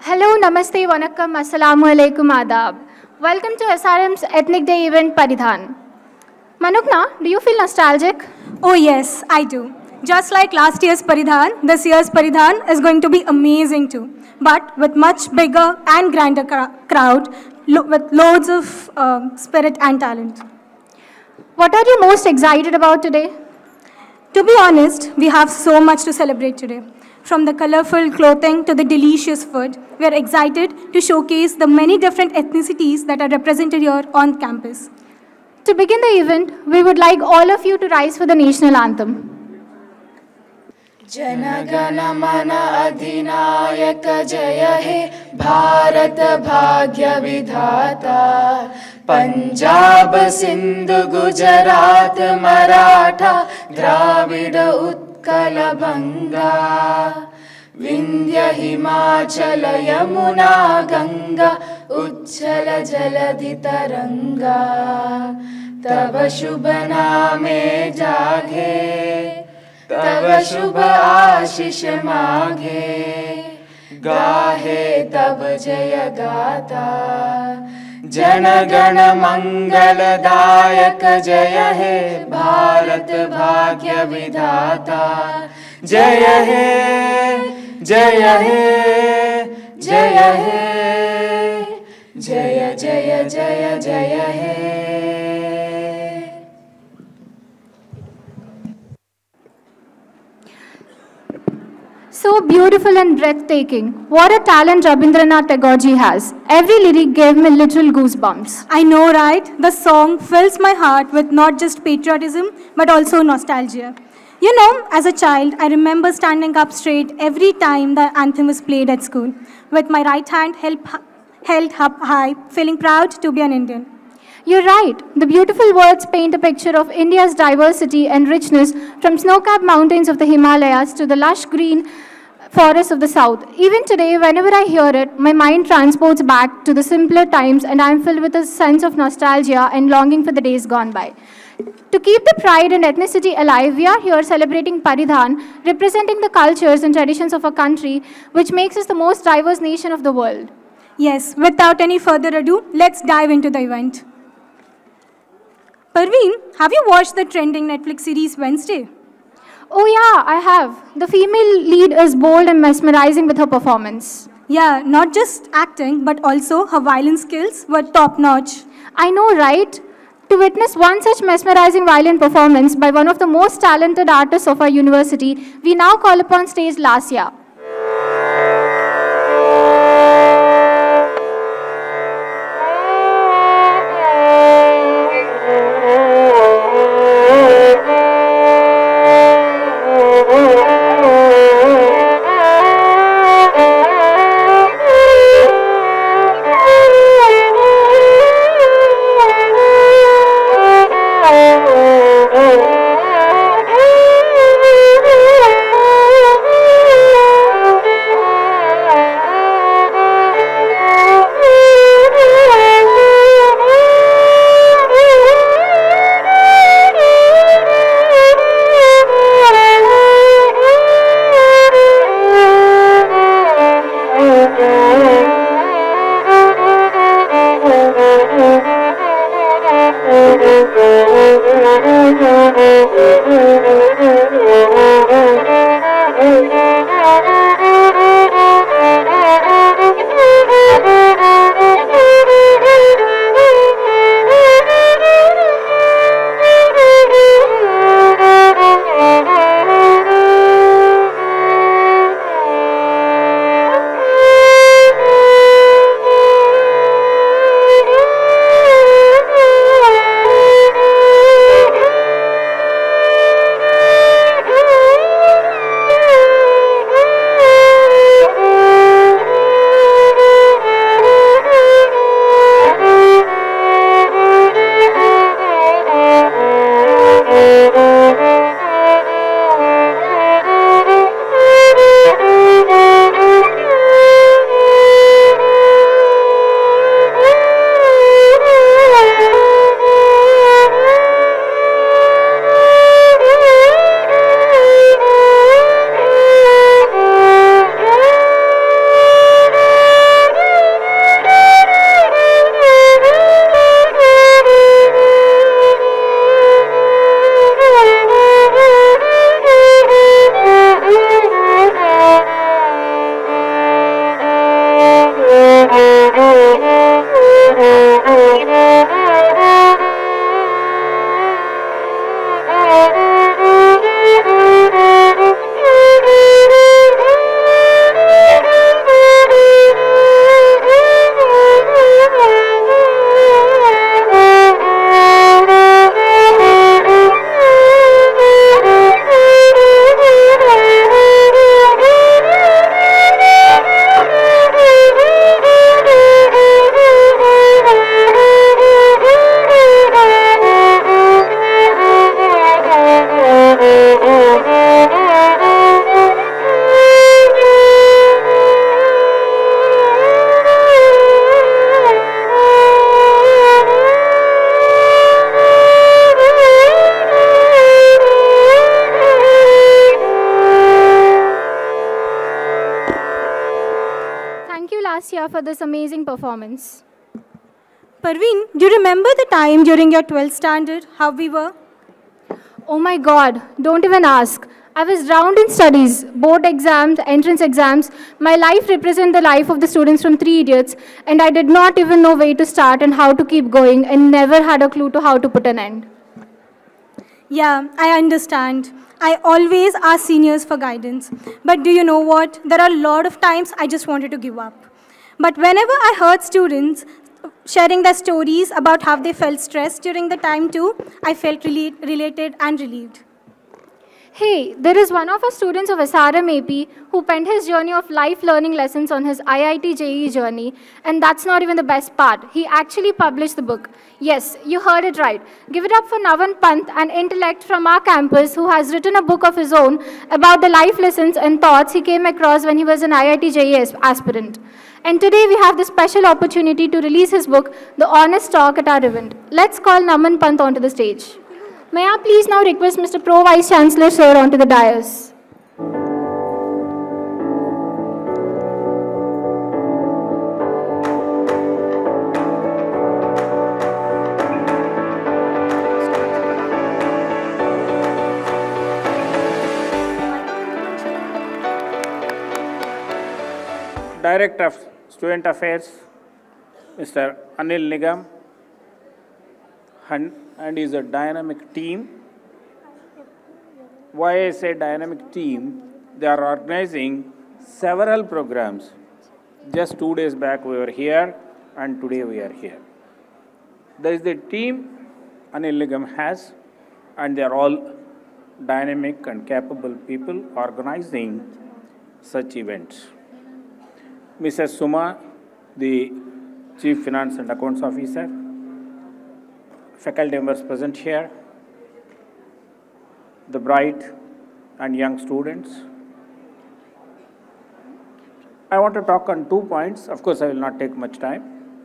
Hello, Namaste, Vanakkam, Assalamu alaikum, Adab. Welcome to SRM's Ethnic Day event, Paaridhan. Manukna, do you feel nostalgic? Oh yes, I do. Just like last year's Paaridhan, this year's Paaridhan is going to be amazing too. But with much bigger and grander crowd, with loads of spirit and talent. What are you most excited about today? To be honest, we have so much to celebrate today. From the colorful clothing to the delicious food, we are excited to showcase the many different ethnicities that are represented here on campus. To begin the event, we would like all of you to rise for the national anthem. जनगण मन अधिनायक जय हे भारत भाग्य विधाता पंजाब सिंध गुजरात मराठा द्राविड उत्कल बंगा विंध्य हिमाचल यमुना गंगा उच्छल जलधि तरंगा तव शुभ नामे जागे तव शुभ आशीष माघे गाहे तब जय गाता जनगण मंगलदायक जय हे भारत भाग्य विधाता जय हे जय हे जय हे जय जय जय जय हे. So beautiful and breathtaking. What a talent Rabindranath Tagore ji has. Every lyric gave me literal goosebumps. I know, right? The song fills my heart with not just patriotism, but also nostalgia. You know, as a child, I remember standing up straight every time the anthem was played at school, with my right hand held up high, feeling proud to be an Indian. You're right. The beautiful words paint a picture of India's diversity and richness, from snow-capped mountains of the Himalayas to the lush green forests of the south. Even today, whenever I hear it, my mind transports back to the simpler times and I'm filled with a sense of nostalgia and longing for the days gone by. To keep the pride and ethnicity alive, we are here celebrating Paaridhan, representing the cultures and traditions of our country, which makes us the most diverse nation of the world. Yes, without any further ado, let's dive into the event. Parveen, have you watched the trending Netflix series Wednesday? Oh yeah, I have. The female lead is bold and mesmerizing with her performance. Yeah, not just acting, but also her violin skills were top-notch. I know, right? To witness one such mesmerizing violin performance by one of the most talented artists of our university, we now call upon stage Lasya. For this amazing performance. Parveen, do you remember the time during your 12th standard, how we were? Oh my God, don't even ask. I was drowned in studies, board exams, entrance exams. My life represented the life of the students from Three Idiots, and I did not even know where to start and how to keep going, and never had a clue to how to put an end. Yeah, I understand. I always ask seniors for guidance. But do you know what? There are a lot of times I just wanted to give up. But whenever I heard students sharing their stories about how they felt stressed during the time too, I felt related and relieved. Hey, there is one of our students of SRMAP who penned his journey of life learning lessons on his IIT JEE journey, and that's not even the best part. He actually published the book. Yes, you heard it right. Give it up for Naman Pant, an intellect from our campus who has written a book of his own about the life lessons and thoughts he came across when he was an IIT JEE aspirant. And today we have the special opportunity to release his book, The Honest Talk, at our event. Let's call Naman Pant onto the stage. May I please now request Mr. Pro Vice Chancellor Sir onto the dais. Director of Student Affairs, Mr. Anil Nigam, and is a dynamic team. Why I say dynamic team? They are organizing several programs. Just 2 days back we were here, and today we are here. There is the team Anil Nigam has, and they are all dynamic and capable people organizing such events. Mrs. Suma, the Chief Finance and Accounts Officer, faculty members present here, the bright and young students. I want to talk on 2 points. Of course, I will not take much time.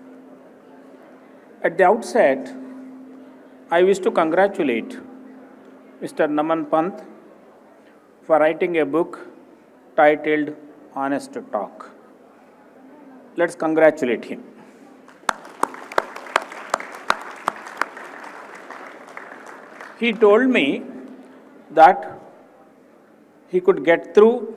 At the outset, I wish to congratulate Mr. Naman Pant for writing a book titled Honest Talk. Let's congratulate him. He told me that he could get through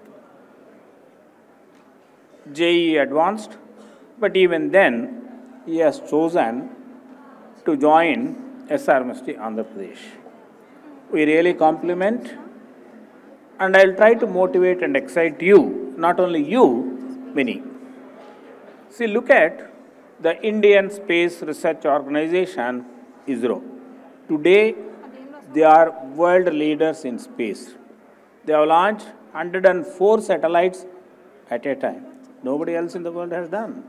JEE Advanced, but even then he has chosen to join SRM University Andhra Pradesh. We really compliment, and I'll try to motivate and excite you, not only you, many. See, look at the Indian Space Research Organization, ISRO. Today, they are world leaders in space. They have launched 104 satellites at a time. Nobody else in the world has done.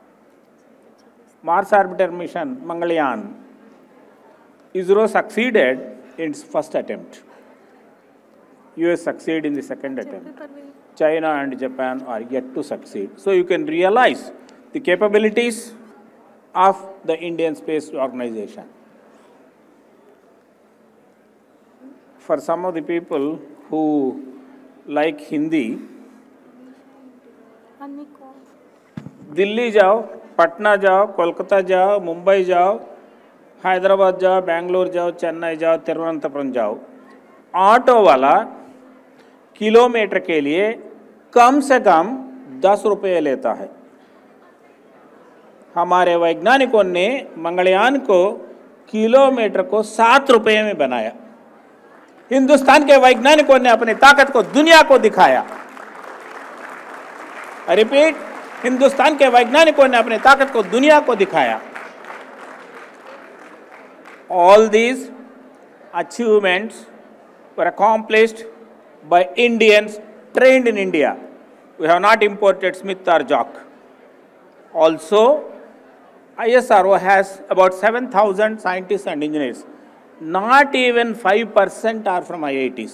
Mars Orbiter mission, Mangalyaan. ISRO succeeded in its first attempt. US succeeded in the second attempt. China and Japan are yet to succeed. So you can realize the capabilities of the Indian Space Organization. For some of the people who like Hindi, Delhi जाओ, पटना जाओ, कोलकाता जाओ, मुंबई जाओ, हैदराबाद जाओ, बेंगलोर जाओ, चेन्नई जाओ, तिरुवनंतपुरम जाओ, auto वाला kilometre के लिए कम से कम 10 रुपये लेता है. हमारे वैज्ञानिकों ने मंगलयान को किलोमीटर को 7 रुपये में बनाया। हिंदुस्तान के वैज्ञानिकों ने अपनी ताकत को दुनिया को दिखाया। रिपीट, हिंदुस्तान के वैज्ञानिकों ने अपनी ताकत को दुनिया को दिखाया। All these achievements were accomplished by Indians trained in India. We have not imported Smith or Jock. Also, ISRO has about 7,000 scientists and engineers. Not even 5% are from IITs.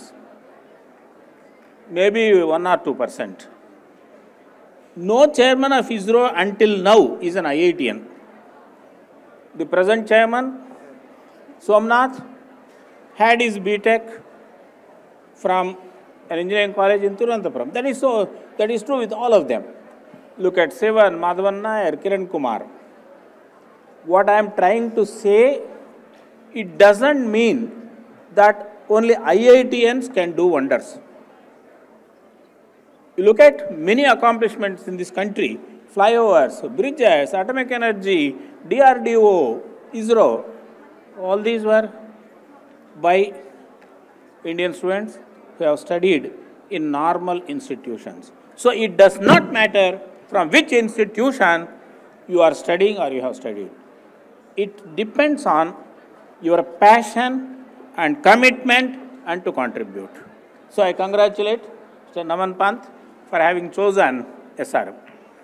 Maybe 1 or 2%. No chairman of ISRO until now is an IITian. The present chairman, Somnath, had his BTech from an engineering college in Thiruvananthapuram. That is true with all of them. Look at Sivan, Madhavan Nair, Kiran Kumar. What I am trying to say, it doesn't mean that only IITians can do wonders. You look at many accomplishments in this country, flyovers, bridges, atomic energy, DRDO, ISRO, all these were by Indian students who have studied in normal institutions. So it does not matter from which institution you are studying or you have studied. It depends on your passion and commitment and to contribute. So I congratulate Mr. Naman Pant for having chosen SRM.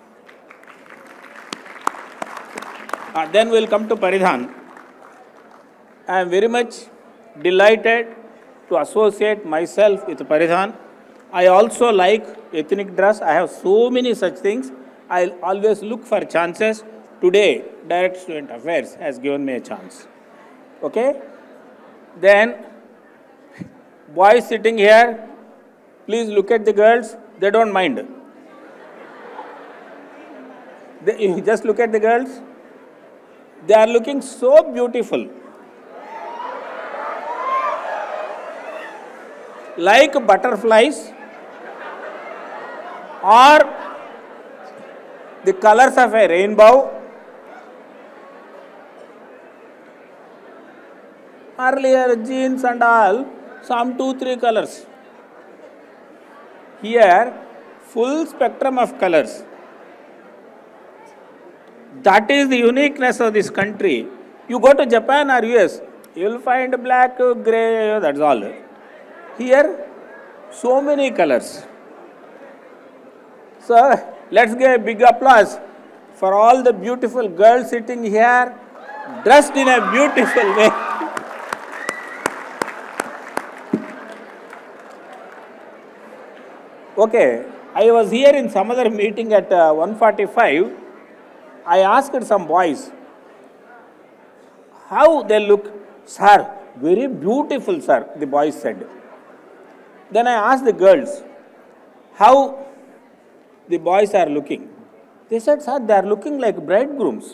Then we will come to Paaridhan. I am very much delighted to associate myself with Paaridhan. I also like ethnic dress. I have so many such things. I always look for chances. Today, Direct Student Affairs has given me a chance. Okay? Then, boys sitting here, please look at the girls. They don't mind. Just look at the girls. They are looking so beautiful. Like butterflies or the colors of a rainbow. Earlier jeans and all, some 2-3 colors. Here, full spectrum of colors. That is the uniqueness of this country. You go to Japan or US, you will find black, grey, that's all. Here, so many colors. So, let's give a big applause for all the beautiful girls sitting here, dressed in a beautiful way. Okay, I was here in some other meeting at 1:45. I asked some boys how they look. Sir, very beautiful, sir, the boys said. Then I asked the girls how the boys are looking. They said, sir, they are looking like bridegrooms.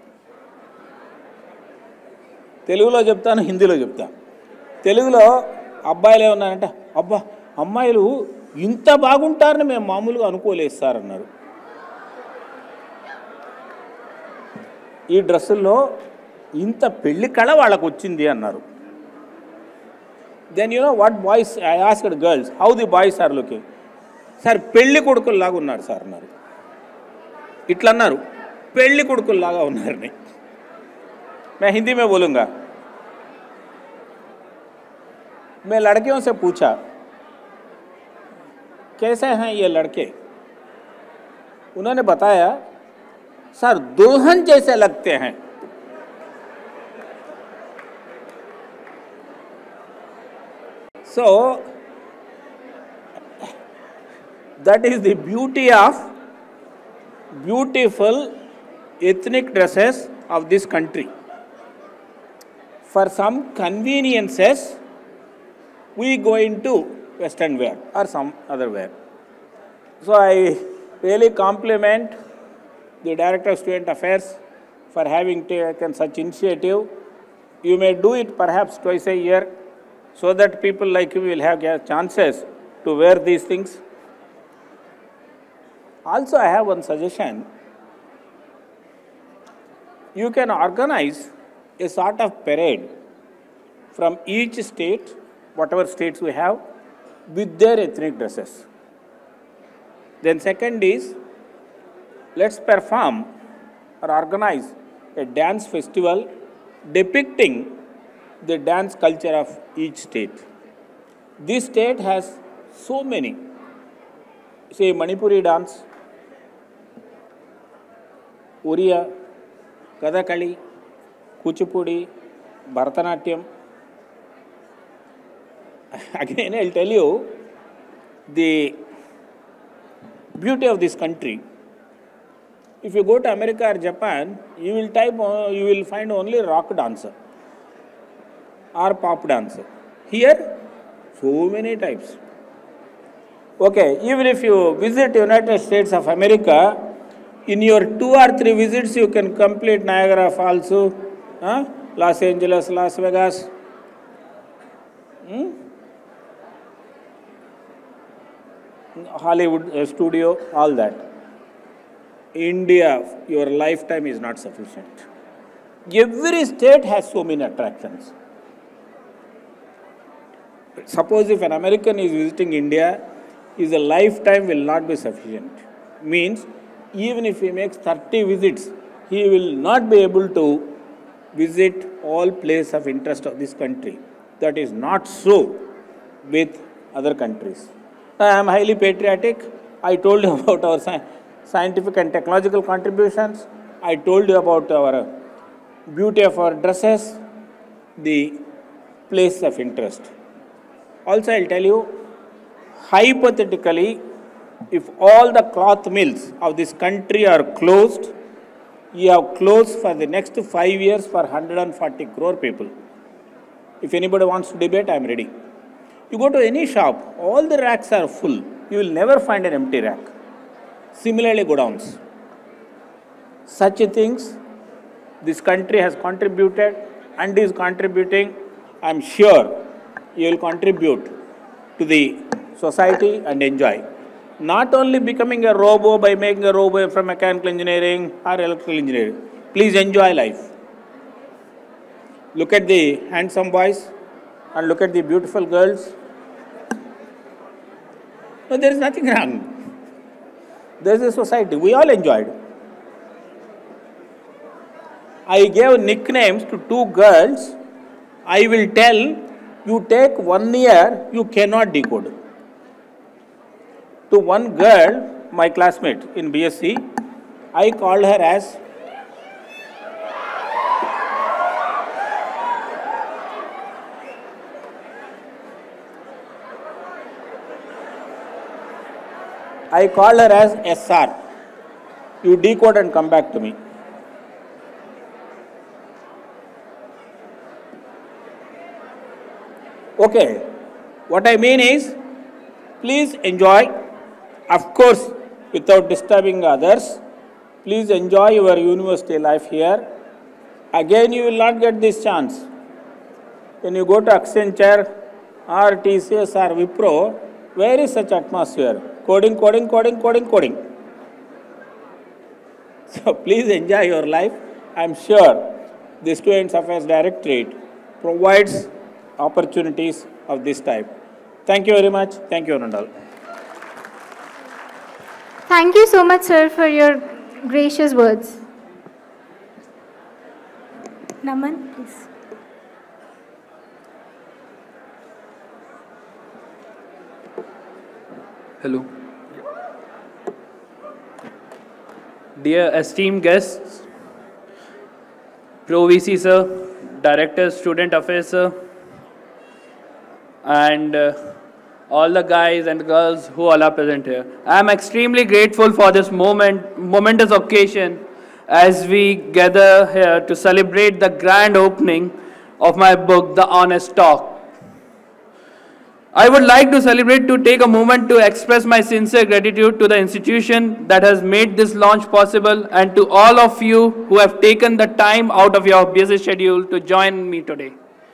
తెలుగులో చెప్తాను, హిందీలో చెప్తా. తెలుగులో అబ్బాయిలు ఏమన్నారంటే, అబ్బా అమ్మాయిలు ఇంత బాగుంటారని మేము మామూలుగా అనుకోలేదు సార్ అన్నారు. ఈ డ్రెస్సుల్లో ఇంత పెళ్లి కళ వాళ్ళకు వచ్చింది అన్నారు. Then you know what boys, I asked girls, how the boys are looking. Sir పెళ్లి కొడుకుల్లాగా ఉన్నారు సార్ అన్నారు. ఇట్లా అన్నారు, పెళ్లి కొడుకుల్లాగా ఉన్నారని. मैं हिंदी में बोलूँगा. मैं लड़कियों से पूछा, कैसे हैं ये लड़के? उन्होंने बताया, सर दुल्हन जैसे लगते हैं. So, that is the beauty of beautiful ethnic dresses of this country. For some conveniences, we go into Western wear or some other wear. So I really compliment the Director of Student Affairs for having taken such initiative. You may do it perhaps twice a year so that people like you will have chances to wear these things. Also, I have one suggestion. you can organize a sort of parade from each state, whatever states we have, with their ethnic dresses. Then second is, let's perform or organize a dance festival depicting the dance culture of each state. This state has so many. Say Manipuri dance, Oriya, Kathakali, Kuchipudi, Bharatanatyam. Again, I'll tell you the beauty of this country. If you go to America or Japan, you will find only rock dancer or pop dancer. Here, so many types. Okay, even if you visit United States of America, in your 2 or 3 visits, you can complete Niagara Falls, Los Angeles, Las Vegas. Hollywood studio, all that. India, your lifetime is not sufficient. Every state has so many attractions. Suppose if an American is visiting India, his lifetime will not be sufficient. Means, even if he makes 30 visits, he will not be able to visit all places of interest of this country. That is not so with other countries. I am highly patriotic. I told you about our scientific and technological contributions. I told you about our beauty of our dresses, the place of interest. Also, I will tell you, hypothetically, if all the cloth mills of this country are closed, you have closed for the next 5 years for 140 crore people. If anybody wants to debate, I am ready. You go to any shop, all the racks are full. You will never find an empty rack. Similarly, godowns. Such things this country has contributed and is contributing. I am sure you will contribute to the society and enjoy. Not only becoming a robo by making a robo from mechanical engineering or electrical engineering. Please enjoy life. Look at the handsome boys and look at the beautiful girls. No, there is nothing wrong. There is a society. We all enjoyed. I gave nicknames to 2 girls. I will tell you take 1 year, you cannot decode. To one girl, my classmate in BSc, I called her as SR. You decode and come back to me. Okay, what I mean is, please enjoy, of course, without disturbing others. Please enjoy your university life here. Again, you will not get this chance. When you go to Accenture or TCS or Wipro, where is such atmosphere? Coding, coding, coding, coding, coding. So please enjoy your life. I am sure the Students Affairs Directorate provides opportunities of this type. Thank you very much. Thank you, Anandal. Thank you so much, sir, for your gracious words. Naman, please. Hello. Dear esteemed guests, Pro VC sir, Director Student Affairs sir, and all the guys and girls who all are present here. I am extremely grateful for this momentous occasion as we gather here to celebrate the grand opening of my book, The Honest Talk. I would like to celebrate to take a moment to express my sincere gratitude to the institution that has made this launch possible and to all of you who have taken the time out of your busy schedule to join me today.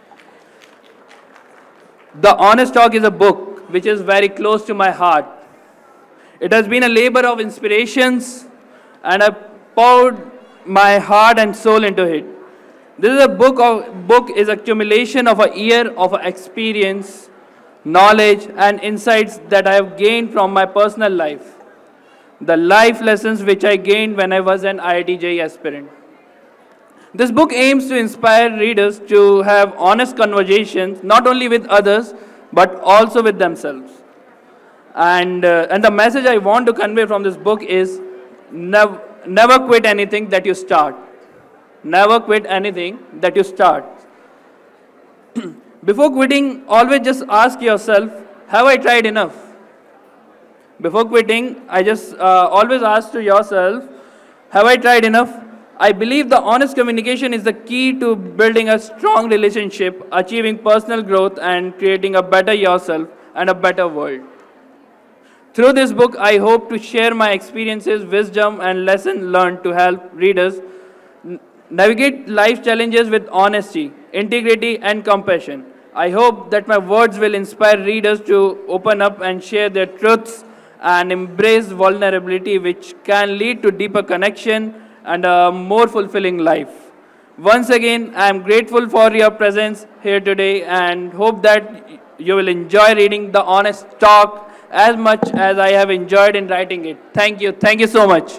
The Honest Talk is a book which is very close to my heart. It has been a labor of inspirations and I poured my heart and soul into it. This is a book is accumulation of a year of experience, knowledge, and insights that I have gained from my personal life. The life lessons which I gained when I was an IIT JEE aspirant. This book aims to inspire readers to have honest conversations, not only with others, but also with themselves. And the message I want to convey from this book is never quit anything that you start. Never quit anything that you start. Before quitting, always just ask yourself, have I tried enough? Before quitting, I just always ask to yourself, have I tried enough? I believe the honest communication is the key to building a strong relationship, achieving personal growth, and creating a better yourself and a better world. Through this book, I hope to share my experiences, wisdom, and lessons learned to help readers navigate life challenges with honesty, integrity, and compassion. I hope that my words will inspire readers to open up and share their truths and embrace vulnerability, which can lead to deeper connection and a more fulfilling life. Once again, I am grateful for your presence here today and hope that you will enjoy reading the honest talk as much as I have enjoyed in writing it. Thank you. Thank you so much.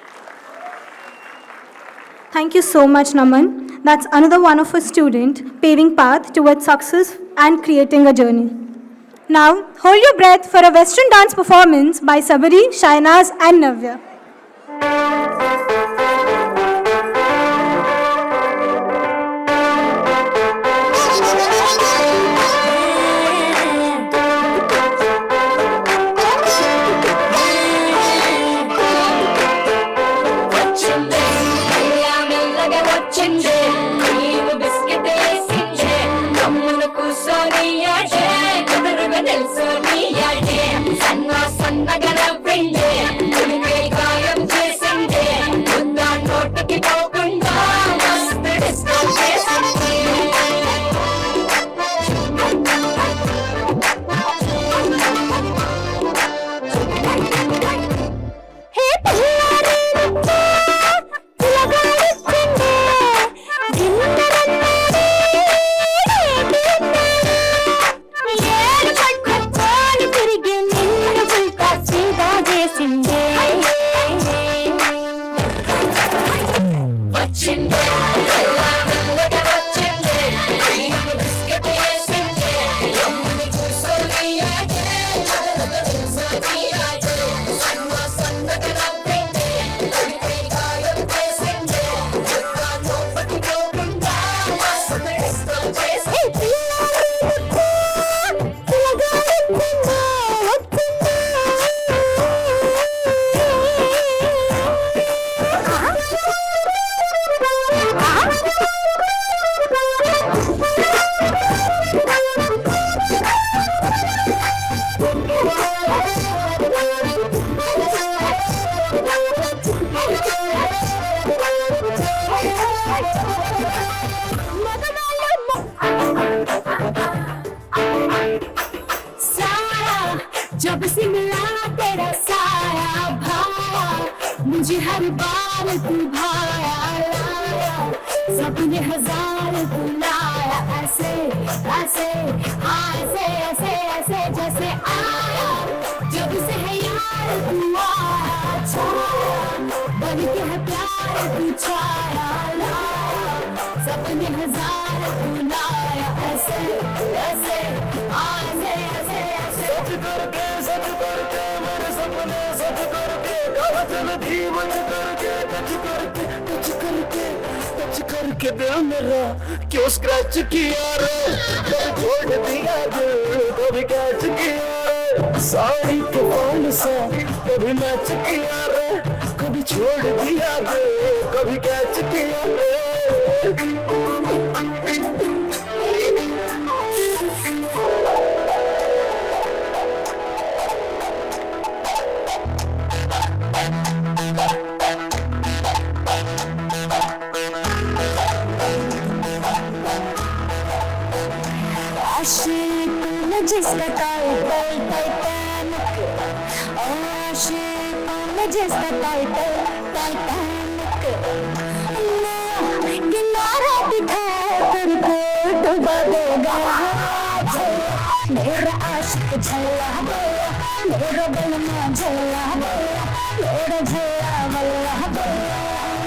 Thank you so much, Naman. That's another one of a student paving path towards success and creating a journey. Now, hold your breath for a Western dance performance by Sabari, Shainaz, and Navya. जब से मिला तेरा साया भाया मुझे हर बार तू भाया लाया सपने हजार बुलाया ऐसे ऐसे ऐसे ऐसे ऐसे जैसे आया जब से है यार तू आया छाया बन के है प्यार तू छाया लाया सपने हजार बुलाया ऐसे ऐसे ऐसे ऐसे सच करके मेरे सपने सच करके दिल धीमन करके टच करके दिल मेरा क्यों स्क्रैच किया रे छोड़ दिया दिल कभी कैच किया सारी तूफान सा कभी मैच किया रे कभी छोड़ दिया दिल कभी कैच किया रे जिसका टाइटल टाइटैनिक आशिक जिसका टाइटल टाइटैनिक झल्ला बोला मेरा बलमा झल्ला बोला मेरा झल्ला बल्ला बोला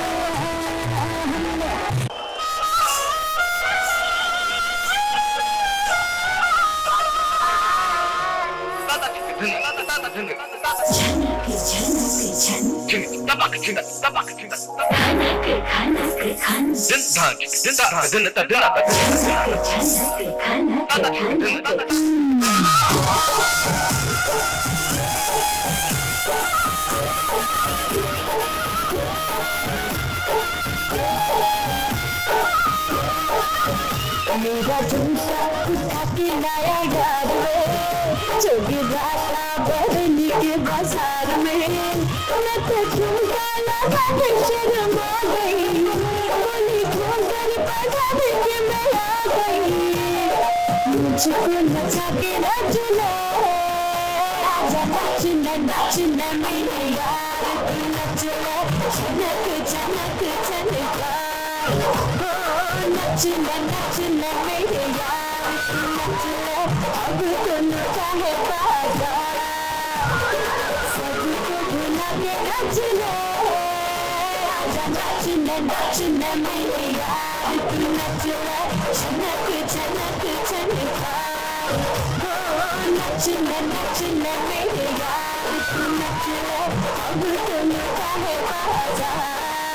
मेरा झुमका उठा के लाया यार में चोगी राता बरनी के बाजार में मैं तो झुमका लगा के शर्मा गई बोली खोकर बजा के मैं आ गई मुझको नचा के नचना आजा नचना नचना मेरे यार तू नचना झनक झनक झनका नचना नचना मेरे यार नचना अब तो लुटा है बाजार सबको भुला के नचना आजा नचना नचना मेरे यार तू नचना झनक झनक झनका नचना नचना मेरे यार तू नचना अब तो लुटा है बाजार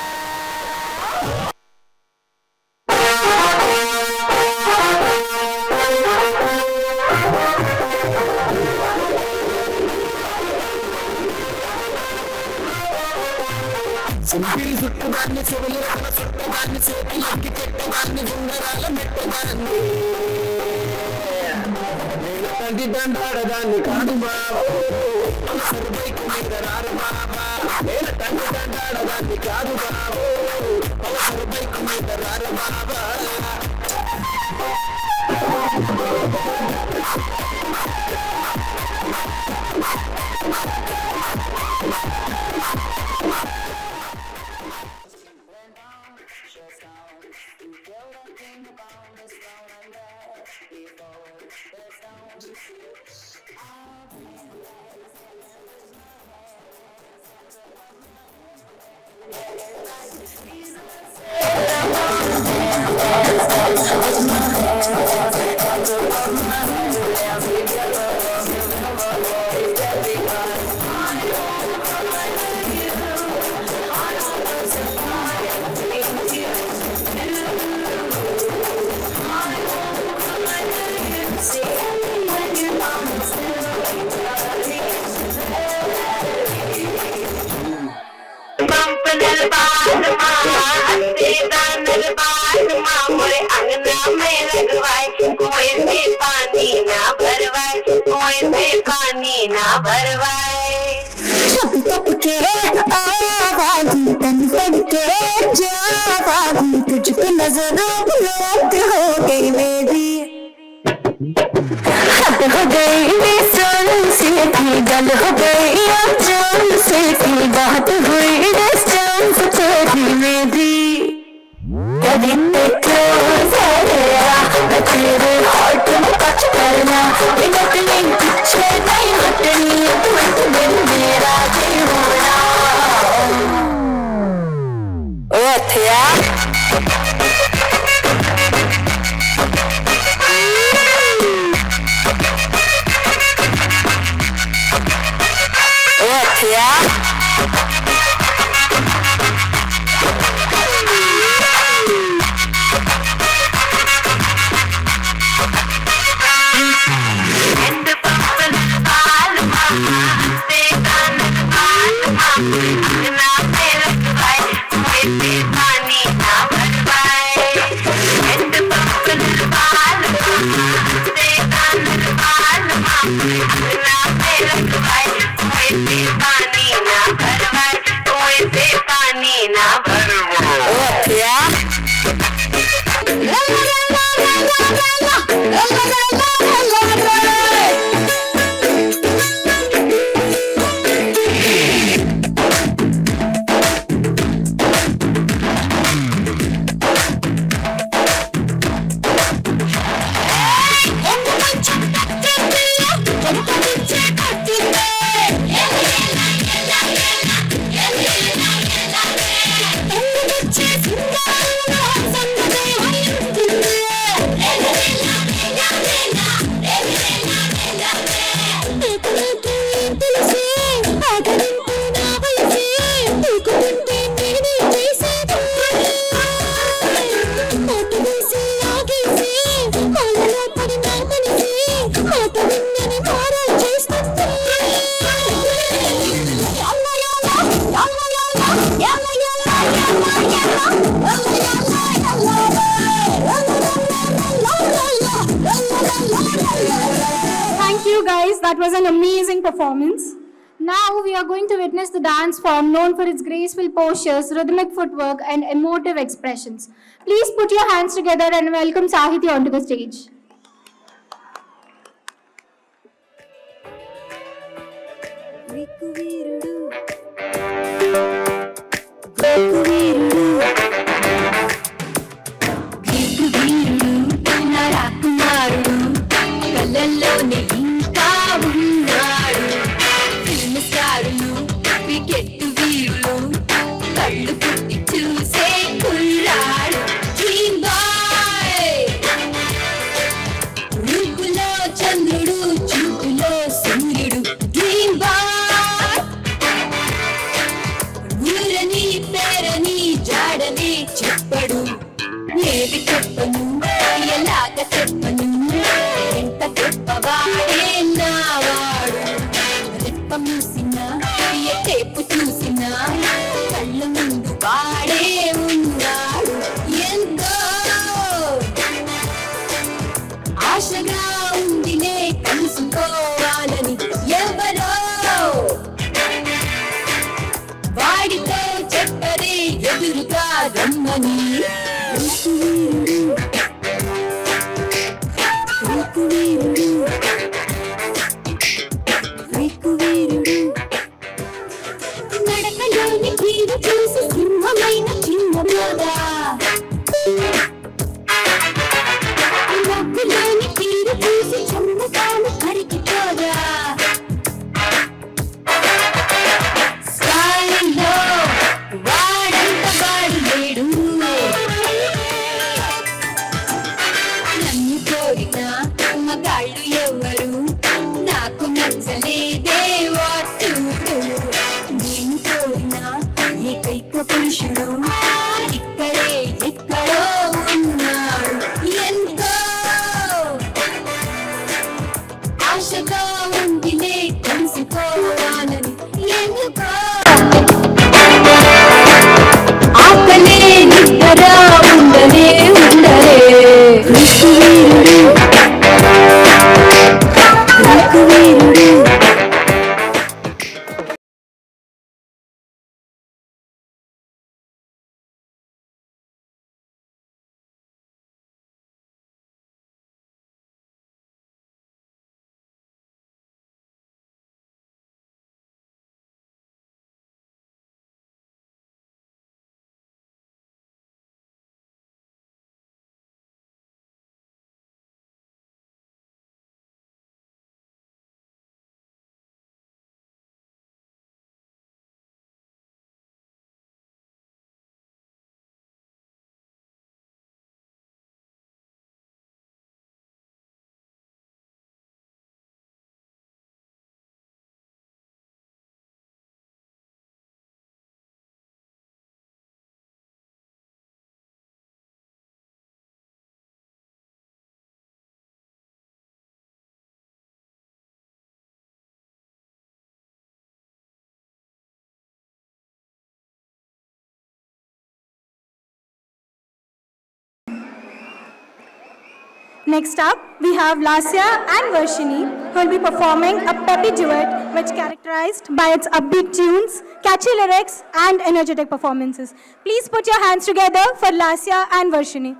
Sempil suttudanni sevulirana suttudanni setilakki kettudanni gungarala mettudanni nenu tanti dandadadanni kaadu baavo sarvaiku meedararu baaba nenu tanti dandadadanni kaadu baavo sarvaiku meedararu baaba तुझको नजर लोग हो गई मेरी हद हो गई बेसन से थी गल हो गई जान से थी बात हुई डिस्टेंस तेरी मेरी कभी क्लोज है तेरे हार्ट में टच करना बिगड़ने पीछे नहीं हटनी तू दिल मेरा दीवाना ओ थिया Thank you guys, that was an amazing performance. Now we are going to witness the dance form known for its graceful postures, rhythmic footwork, and emotive expressions. Please put your hands together and welcome Sahiti onto the stage. Next up, we have Lasya and Varshini, who will be performing a peppy duet which characterized by its upbeat tunes, catchy lyrics, and energetic performances. Please put your hands together for Lasya and Varshini.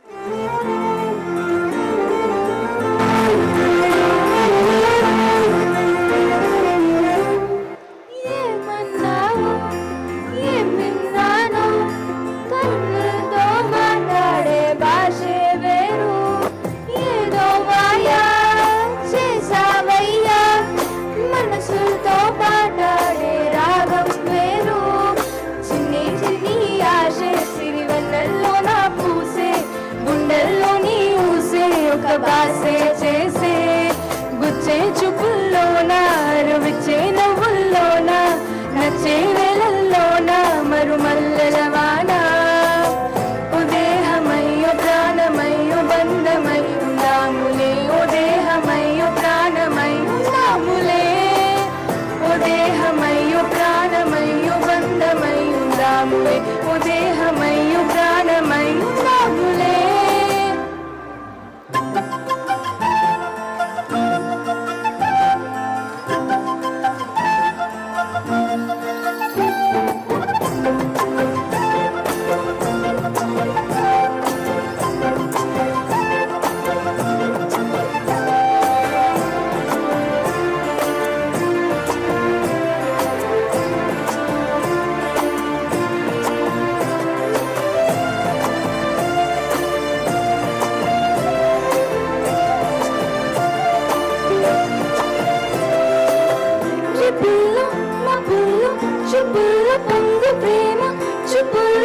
బాసే చేసే గుచ్చే చూపుల్లోన రువిచ్చే నవ్వుల్లోన నచ్చే వేళల్లోన మరుమల్లెలవాన ఓ దేహమయ్యో ప్రాణమయ్యో బంధమై ఉందాములే ఓ దేహమయ్యో ప్రాణమై ఉందాములే ఓ దేహమయ్యో ప్రాణమయ్యో బంధమై ఉందాములే ఓ దేహ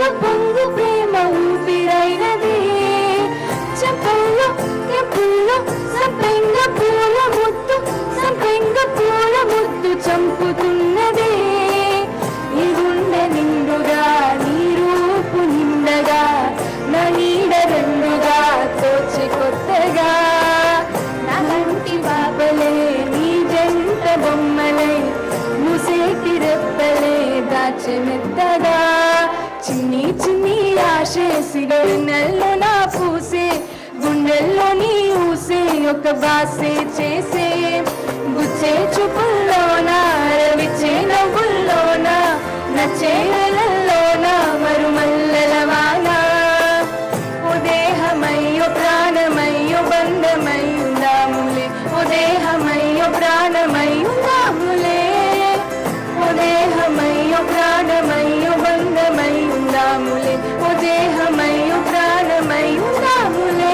పొంగు ప్రేమ ఊపిరైనది చెంపల్లో కెంపుల్లో సంపెంగ పూల ముద్దు చంపుతున్నదే ఈ గుండె నిండుగా నీ రూపు నిండగా నా నీడ రెండుగా తోచి కొత్తగా నా కంటి పాపలే నీ జంట బొమ్మలే ముసేటి రెప్పలే దాచె మెత్తగా చిన్ని చిన్ని ఆశే సిగనెల్లో నా పూసే గుండెల్లో నీ ఊసే ఒక బాసే చేసే గుచ్చే చూపుల్లోన రవిచ్చే నవ్వుల్లోన నచ్చే నెలల్లోన మరుమల్లెల వాన ఓ దేహమయ్యో ప్రాణమయ్యో బంధమయ్యుందాములే ఓ దేహమయ్యో ప్రాణమయ్యుందాములే ఓ దేహమయ్యో ప్రాణమయ్యో బంధమయ్యుందాములే ఓ దేహమయ్యో ప్రాణమయ్యుందాములే.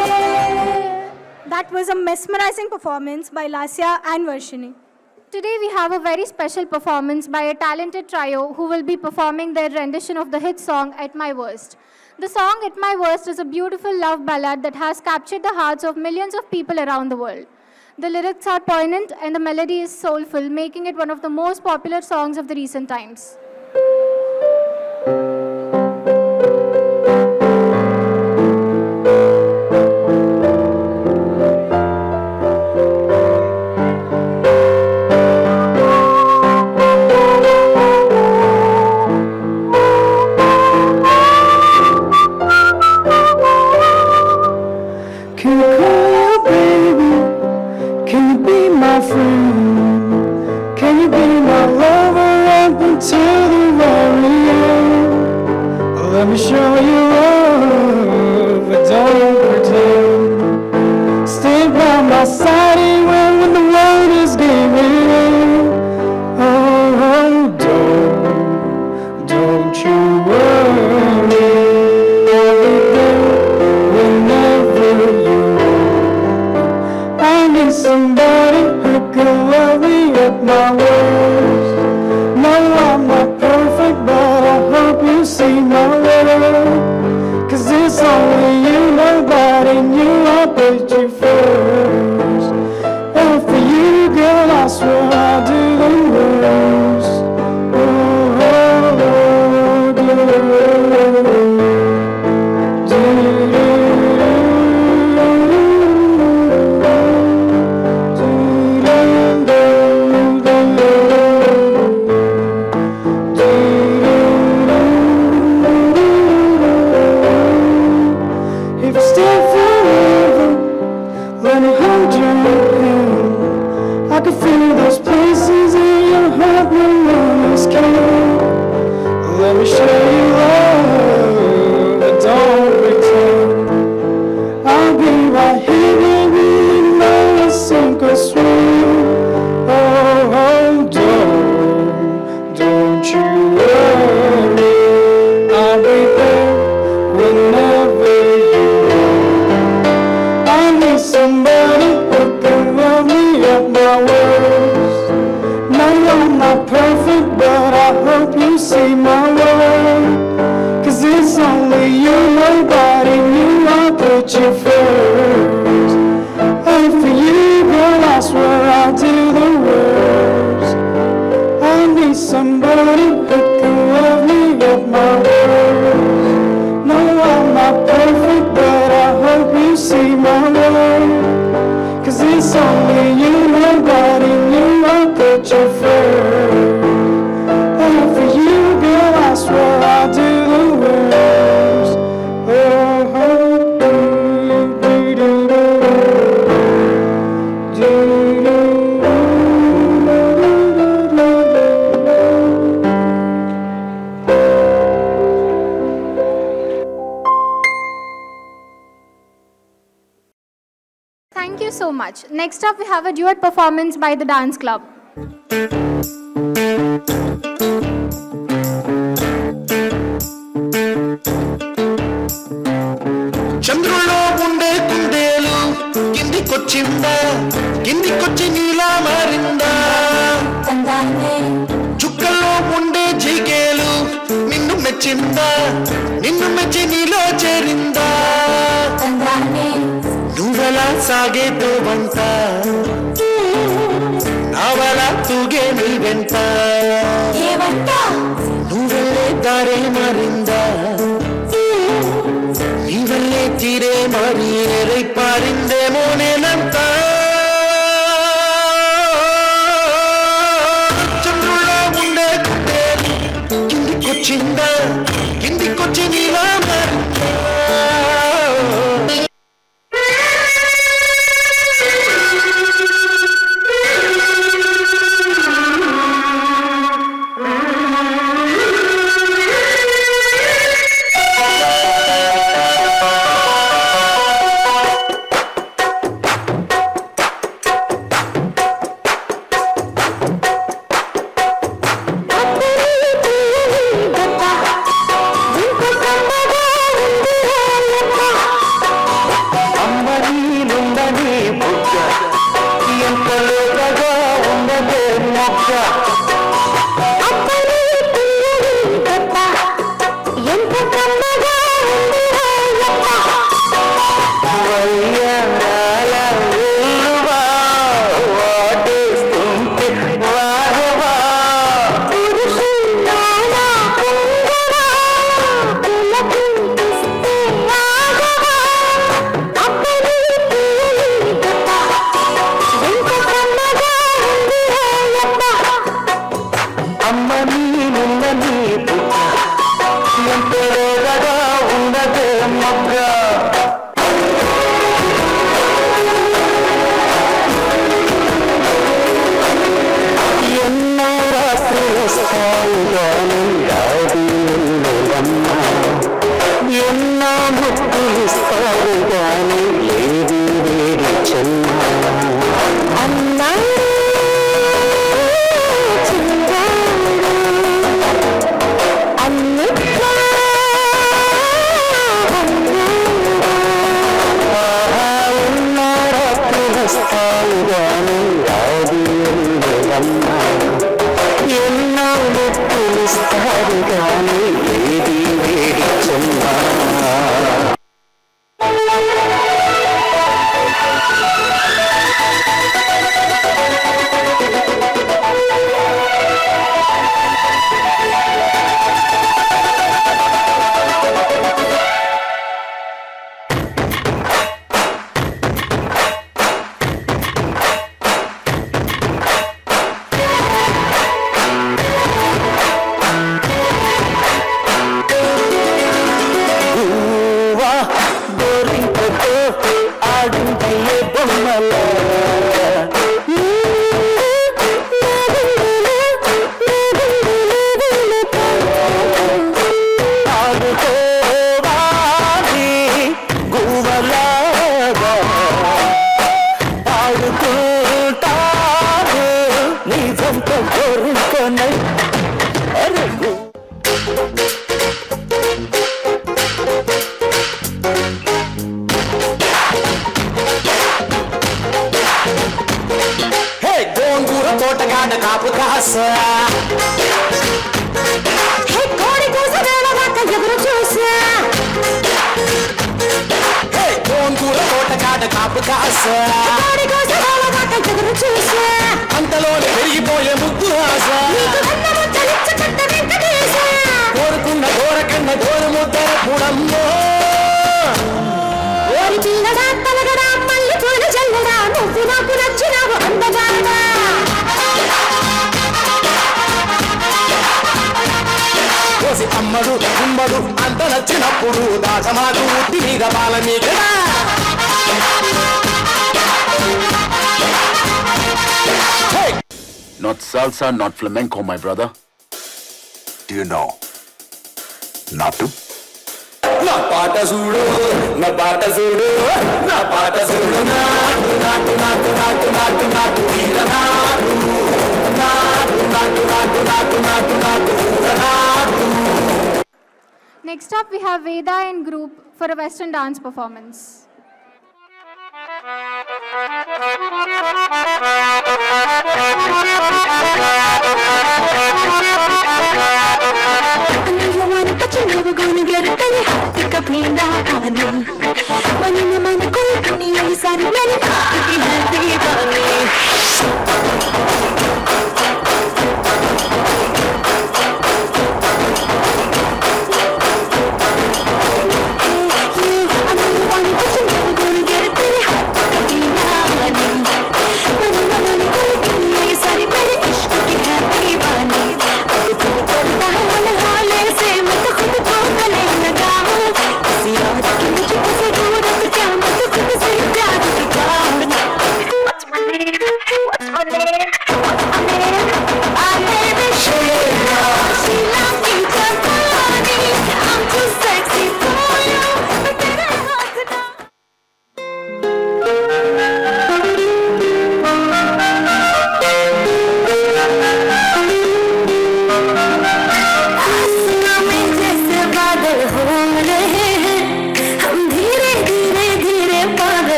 That was a mesmerizing performance by Lasya and Varshini. Today we have a very special performance by a talented trio who will be performing their rendition of the hit song At My Worst. The song At My Worst is a beautiful love ballad that has captured the hearts of millions of people around the world. The lyrics are poignant and the melody is soulful, making it one of the most popular songs of the recent times. Let me show you love, but don't pretend. Stay by my side even when the world is giving in. Oh, don't you worry. I'll be there whenever you want. I need somebody who can love me at my worst. No, I'm not perfect, but I hope you see my love. 'Cause it's only you, nobody knew I put you first. And for you, girl, I swear I'll do the worst. Oh, I can feel those places in your heart when one is scared. Let me show you love, but don't pretend. I'll be right here, baby, no sink or swim. Oh, don't you worry. I'll be there whenever you want. I need somebody who can love me at my worst. No, I'm not perfect, but I hope you see my worth. 'Cause it's only you, nobody knew I put you first. And for you, girl, I swear I'll do the worst. I need somebody who can love me at my worst. No, I'm not perfect, but I hope you see my worth. 'Cause it's only you, nobody knew I put you first. And for you, girl, I swear I'll do the worst. Thank you so much. Next up, we have a duet performance by the dance club. చంద్రులో ఉండే కుందేలు కిందికొచ్చిందా, కిందికొచ్చి నీలా మారిందా. చుక్కల్లో ఉండే జిగేలు నిన్ను మెచ్చిందా, నిన్ను మెచ్చి నీలో చేరిందా నువ్వెలా సాగేతో వంట నావలా తూగే నీ వెంట నువ్వెళ్ళే దారే మారిందా నీవల్లే తీరే మారి ఏరై పారిందేమో నేనంతా చంద్రుల్లో ఉండే కుట్టేలు కిందికొచ్చిందా కిందికొచ్చి నీలా మారిందా అంతలోనే పెరిగిపోయే ముద్దు ఆశ కోరుకున్న కోరకన్న గోరు ముద్దర కూడమ్మో కోసి అమ్మడు గుమ్మడు అంత నచ్చినప్పుడు దాచమాకు ఉత్తి మీద బాల మీద Not salsa, not flamenco, my brother. Do you know? Not to? Na paata sudu, na paata sudu, na paata sudu, naatu, naatu, naatu, naatu, naatu, naatu, veera naatu, naatu, naatu, naatu, naatu, naatu, naatu, veera naatu. Next up, we have Veda and group for a Western dance performance. I know you wanna, but you're never gonna get गिर तेरे हाथ कभी ना आने मन न मन कोई दुनिया ये सारी मेरी हाथ की है दीवानी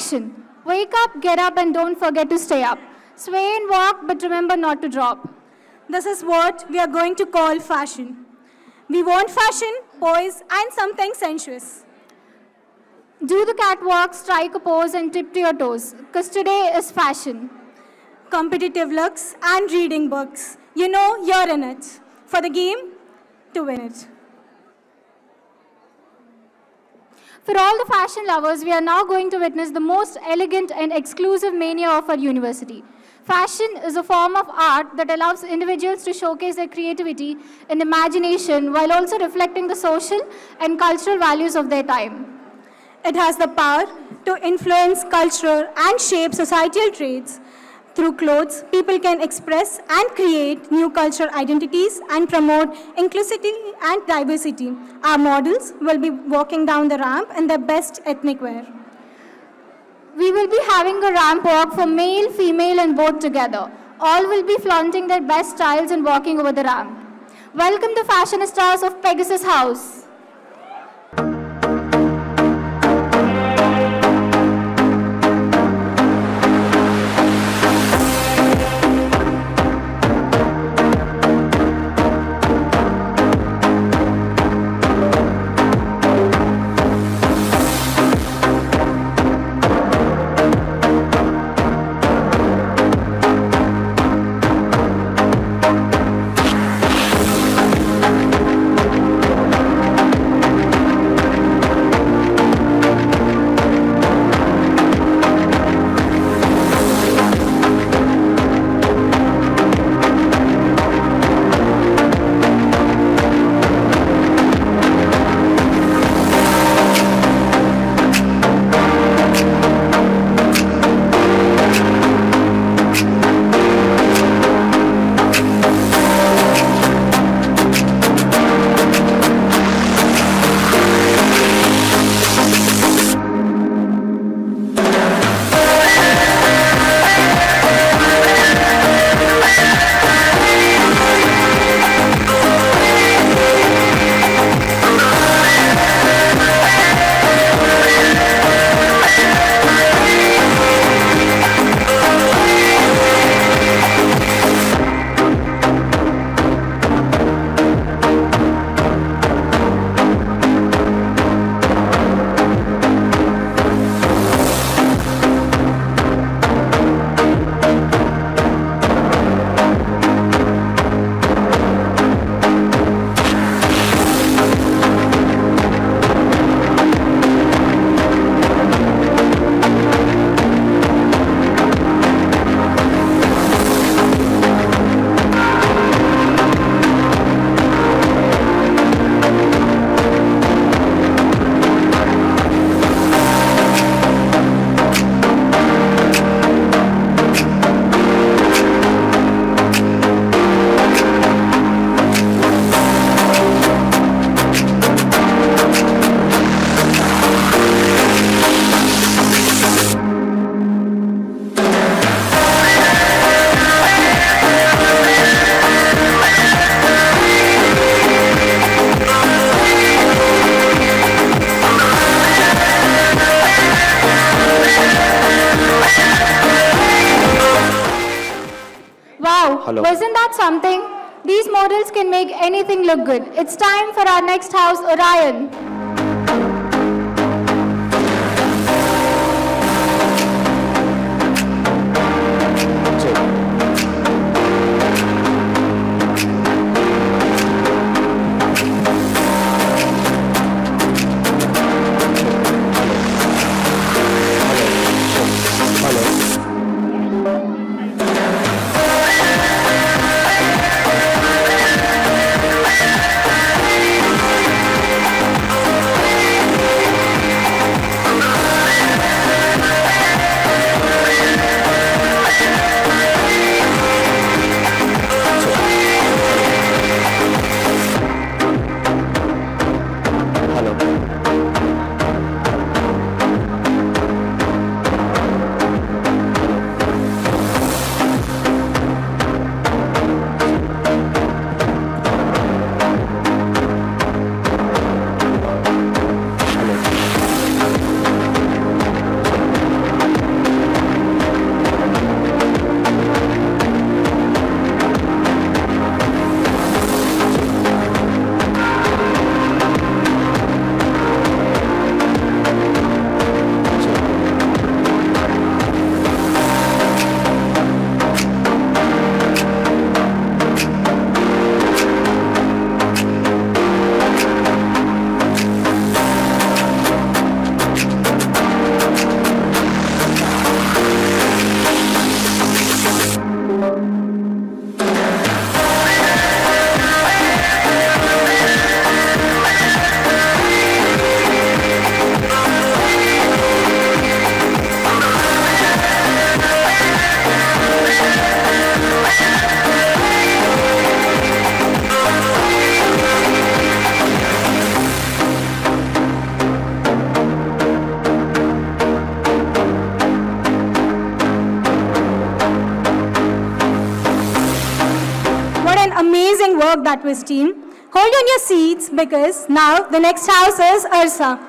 fashion. Wake up, get up, and don't forget to stay up. Sway and walk, but remember not to drop. This is what we are going to call fashion. We want fashion, poise, and something sensuous. Do the catwalk, strike a pose, and tip to your toes, because today is fashion. Competitive looks and reading books. You know you're in it. For the game, to win it. For all the fashion lovers, we are now going to witness the most elegant and exclusive mania of our university. Fashion is a form of art that allows individuals to showcase their creativity and imagination while also reflecting the social and cultural values of their time. It has the power to influence culture and shape societal traits. Through clothes, people can express and create new cultural identities and promote inclusivity and diversity. Our models will be walking down the ramp in their best ethnic wear. We will be having a ramp walk for male, female, and both together. All will be flaunting their best styles and walking over the ramp. Welcome the fashionistas of Pegasus House. Hello. Wasn't that something? These models can make anything look good. It's time for our next house, Orion. Hello. that was team. Hold on your seats because now the next house is Ursa.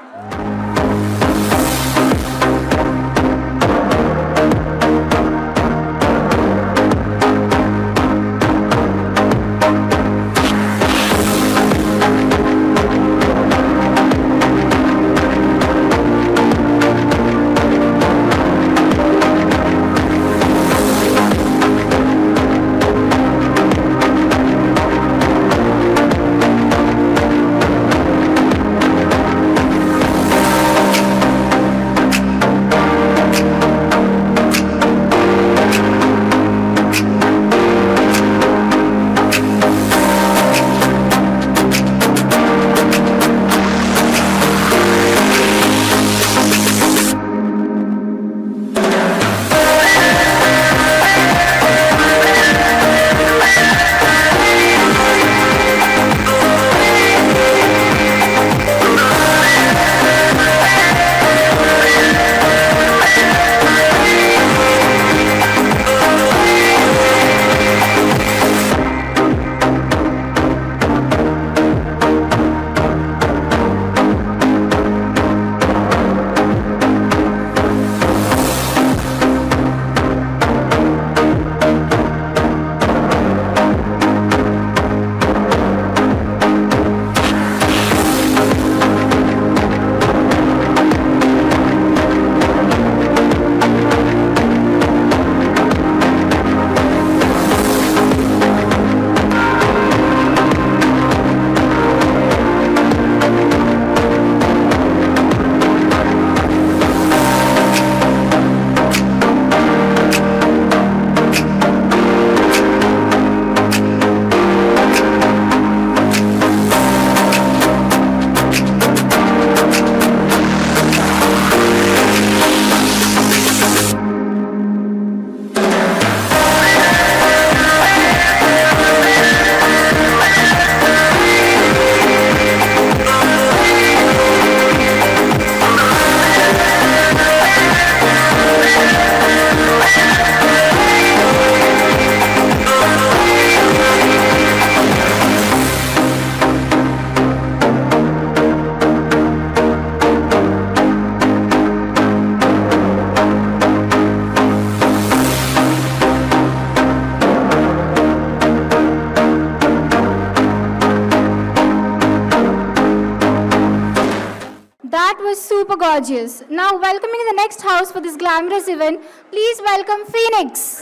Super gorgeous. Now welcoming the next house for this glamorous event, please welcome Phoenix.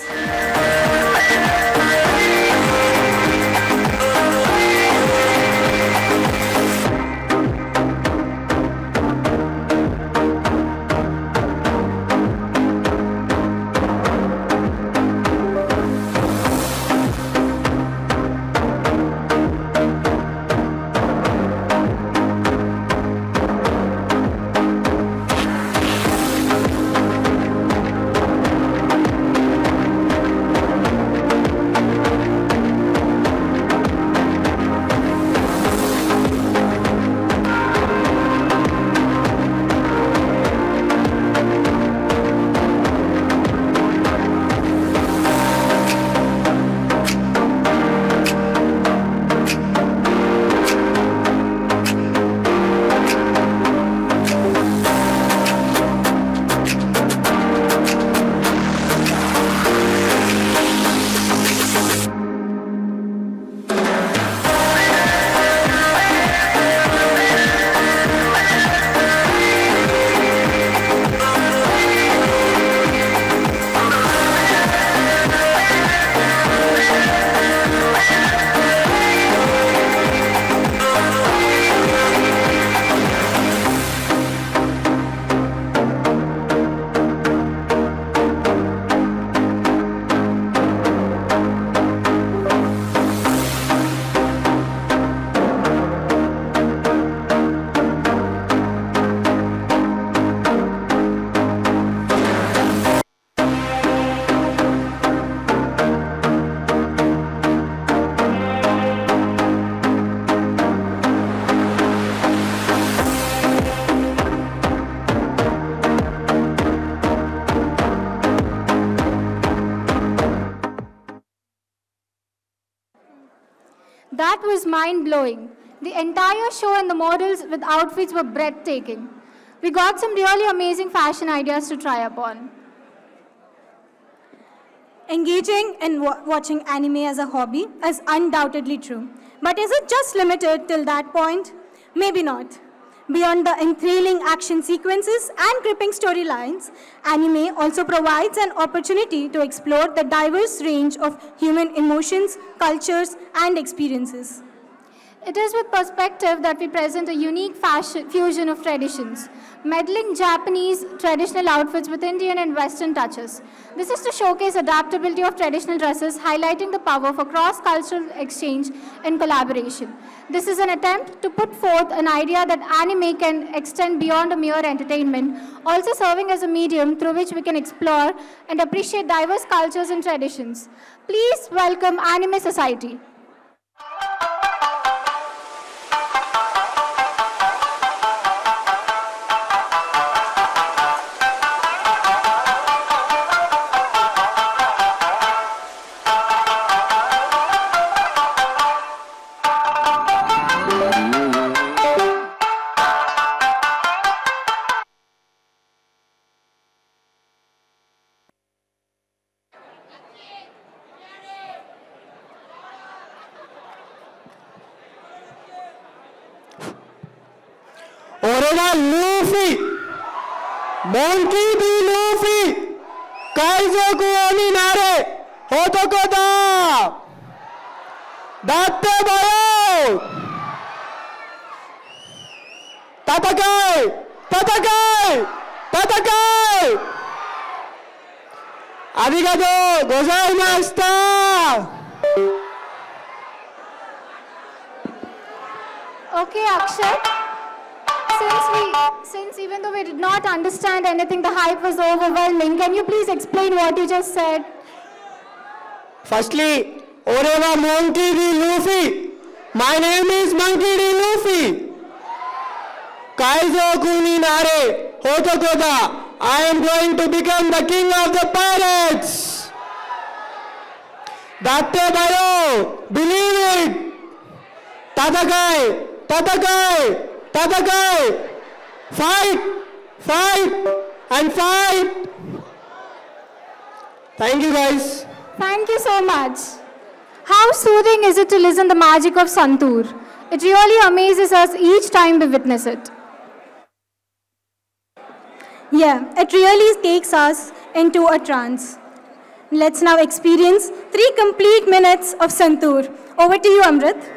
was mind-blowing. The entire show and the models with outfits were breathtaking. We got some really amazing fashion ideas to try upon. Engaging in watching anime as a hobby is undoubtedly true. But is it just limited till that point? Maybe not. Beyond the enthralling action sequences and gripping storylines, anime also provides an opportunity to explore the diverse range of human emotions, cultures, and experiences. It is with perspective that we present a unique fusion of traditions, meddling Japanese traditional outfits with Indian and Western touches. This is to showcase adaptability of traditional dresses, highlighting the power for cross-cultural exchange and collaboration. This is an attempt to put forth an idea that anime can extend beyond a mere entertainment, also serving as a medium through which we can explore and appreciate diverse cultures and traditions. Please welcome Anime Society. Orega Luffy, Monkey D. Luffy, Kaizoku Oninare, Hotokoda, Datte Bayo, Tatakai, Tatakai, Tatakai, Arigato gozaimashita. Okay, Akshat. Since even though we did not understand anything, the hype was overwhelming. Can you please explain what you just said? Firstly, Oreva Monkey D. Luffy. My name is Monkey D. Luffy. Kaizo Kuni Nare Hotokoda. I am going to become the king of the pirates. Datte Bayo. Believe it. Tatakai. Tatakai. Tatakai! Fight! Fight! And fight! Thank you guys. Thank you so much. How soothing is it to listen the magic of Santoor? It really amazes us each time we witness it. Yeah, it really takes us into a trance. Let's now experience 3 complete minutes of Santoor. Over to you, Amrit.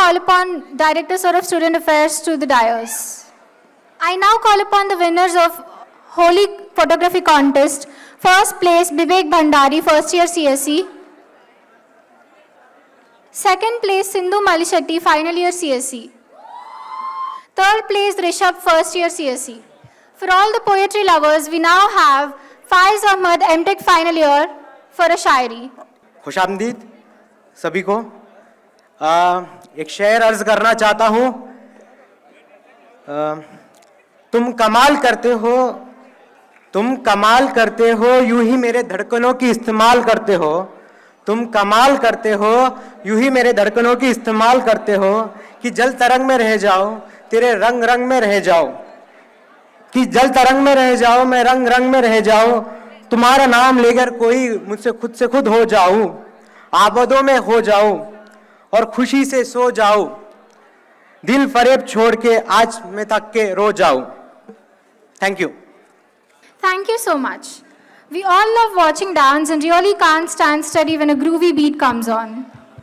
call upon Director Sir of Student Affairs to the dais. I now call upon the winners of Holy Photography Contest. First place, Bibek Bhandari, first year CSE. Second place, Sindhu Malishetty, final year CSE. Third place, Rishabh, first year CSE. For all the poetry lovers, we now have Faiz Ahmad, MTech final year, for a शायरी. खुशामदीद सभी को। एक शेर अर्ज करना चाहता हूँ। तुम कमाल करते हो यूं ही मेरे धड़कनों की इस्तेमाल करते हो। तुम कमाल करते हो यूं ही मेरे धड़कनों की इस्तेमाल करते हो कि जल तरंग में रह जाओ तेरे रंग रंग में रह जाओ, कि जल तरंग में रह जाओ मैं रंग रंग में रह जाओ, तुम्हारा नाम लेकर कोई मुझसे खुद से खुद हो जाऊं, आबदों में हो जाऊं और खुशी से सो जाऊं, दिल फरेब छोड़ के आज मैं थक के रो जाऊं। Thank you. Thank you so much. We all love watching dance and really can't stand steady when a groovy beat comes on.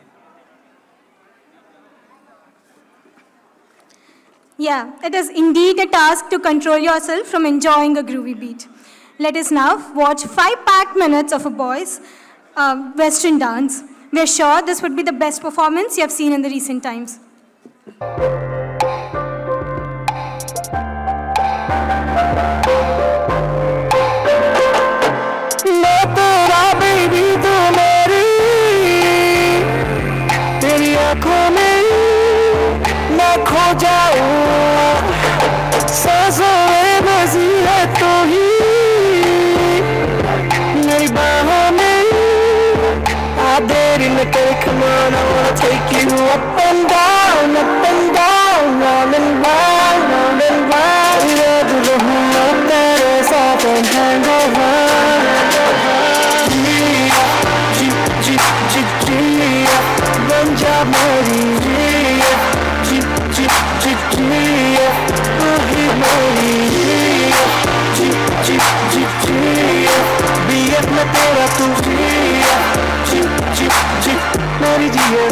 Yeah, it is indeed a task to control yourself from enjoying a groovy beat. Let us now watch 5 packed minutes of a boys' Western dance. We are sure this would be the best performance you have seen in the recent times. तेरी आंखों में मैं खो जाऊं, सांसों में बसी है तो ही मेरी बाहों में। I dare in the day, come on, I wanna take you up and down, round and round, round and round. याद रहूं मैं तेरे साथ hand over. Punjab Mary, BF में तेरा तू मेरी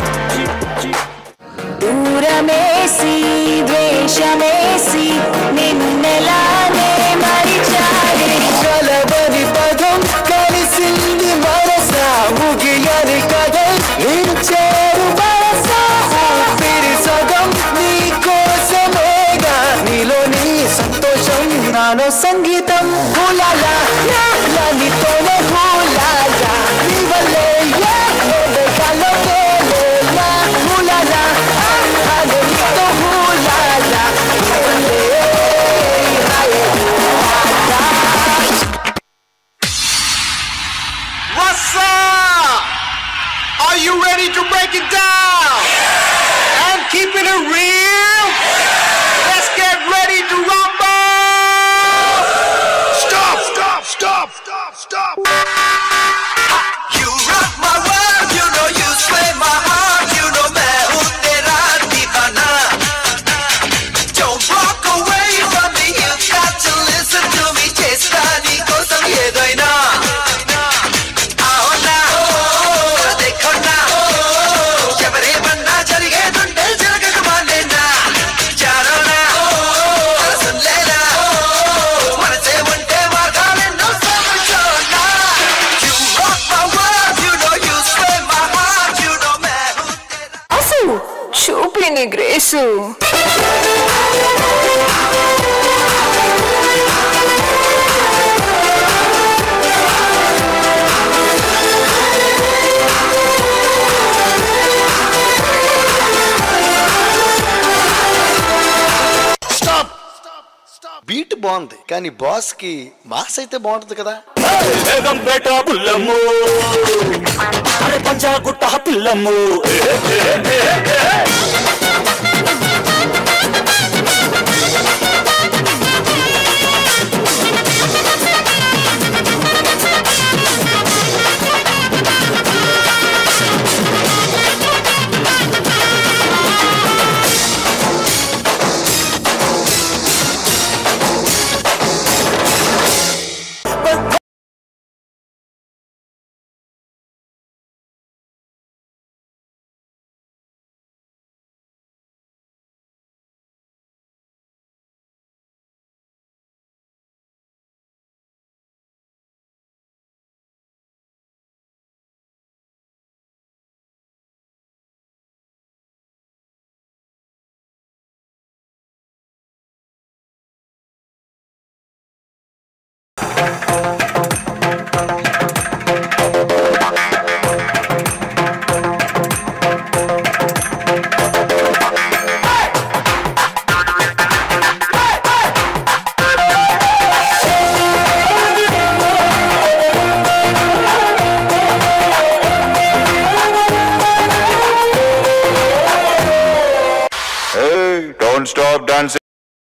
దూరమేసి ద్వేషమేసి నిన్నెలానే మరిచాడే కలవని పదం కలిసింది మనసా ముగియని కథం ఇంచేరు మనసా ఊపిరి సగం నీ కోసమేగా నీలోని సంతోషం నాలో సంగీతం హులాలా నీతోనే హులాలా నీ వల్లే కాలో హులాలా నీతో హులాలా What's up? Are you ready to break it down and keeping it real? Let's get ready to rumble! Stop, stop, stop, stop, stop. You rock my world, you know you sway my heart, you know मैं हूँ तेरा दीवाना. Don't walk away from me, you got to listen to me. చేస్తాని కోసం ఏదైనా. చూపిని grace beat బాగుంది కానీ boss కి mass అయితే బాగుంటుంది కదా. Panjagutta పిల్లమ్ము Don't stop dancing.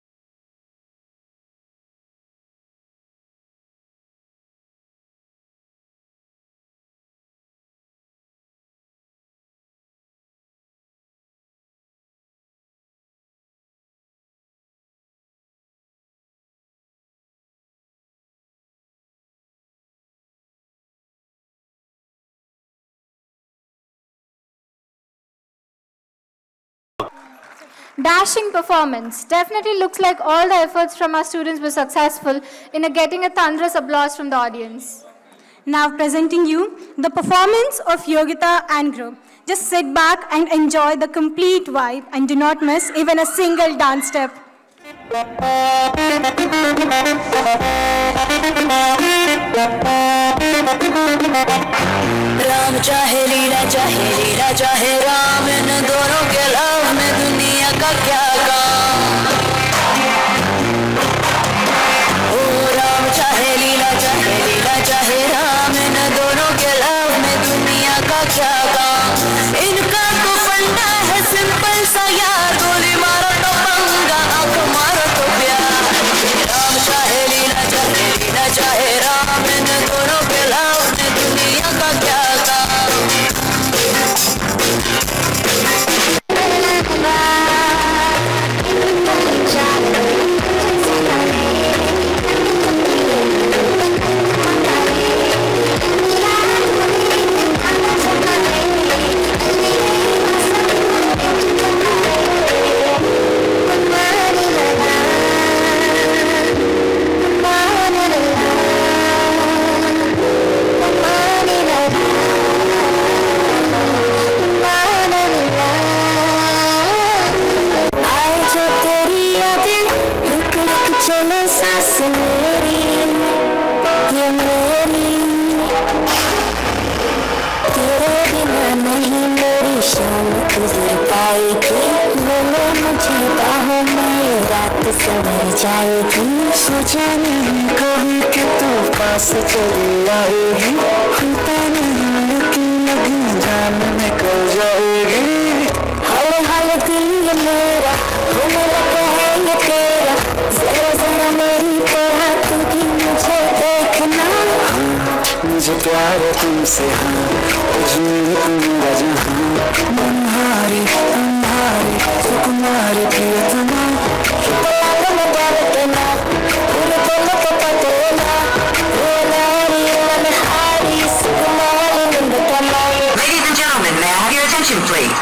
Dashing performance. Definitely looks like all the efforts from our students were successful in getting a thunderous applause from the audience. Now presenting you the performance of Yogita and group. Just sit back and enjoy the complete vibe and do not miss even a single dance step. Ram चाहे लीला चाहे राम, इन दोनों के love में दुनिया का क्या काम। ओ राम चाहे लीला चाहे राम, इन दोनों के लव में दुनिया का क्या काम। इनका तो फंडा है सिंपल सा यार, गोली मारो तो पंगा, आंख मारो तो प्यार। राम चाहे लीला चाहे राम, इन दोनों के लव में दुनिया का क्या काम। चलो सास मेरी, ये मेरी, तेरे बिना नहीं मेरी शाम गुजर पाएगी। मिले मुझे बाहों में रात सवर जाएगी। सोचा नहीं कभी कि तू पास चली आएगी। खुदा नहीं लगी जान निकल जाएगी। हर हाल दिल ये मेरा होने लगा है ये तेरा। जरा जरा मेरी तरह तू भी मुझे देखना। मुझे प्यार है तुमसे, हाँ मेरा जहाँ। तुम्हारी सुकुमारी प्रियतमा, पलंग में बैठना पूरे दिल को पटेला। मनहारी सुकुमारी निंदतमा। Ladies and gentlemen, may I have your attention please?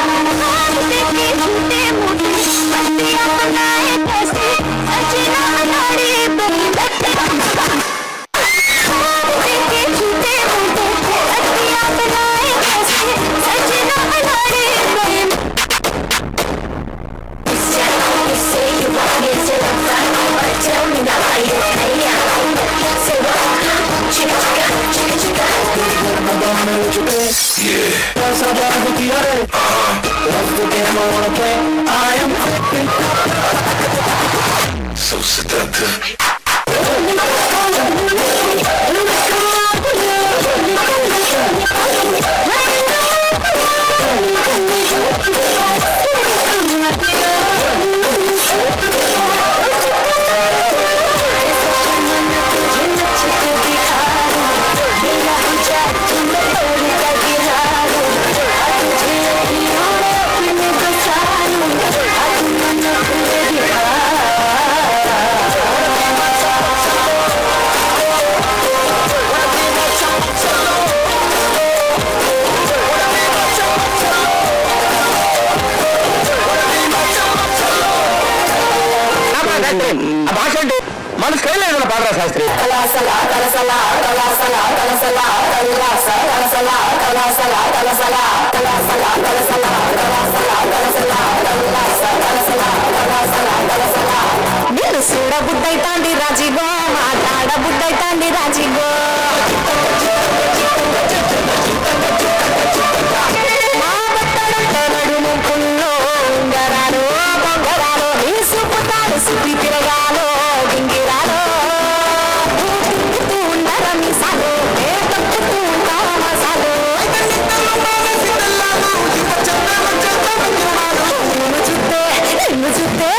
So seductive. మనసు కైలేదు పాడరా శాస్త్రి. నేను చూడ బుద్ధైతాండి రాజీగో, మాట్లాడ బుద్ధైతాండి రాజీగో. మా బట్టడంత నడుము పుల్లో ఉంగరాలు బొంగరాలు, నీ సుపుతాడు సుపి తిరగాలో గింగిరాలో. తిరుగుతూ ఉండరా మీసాలు, ఏ తప్పుతూ ఉంటావా మసాలు. నిన్ను చూస్తే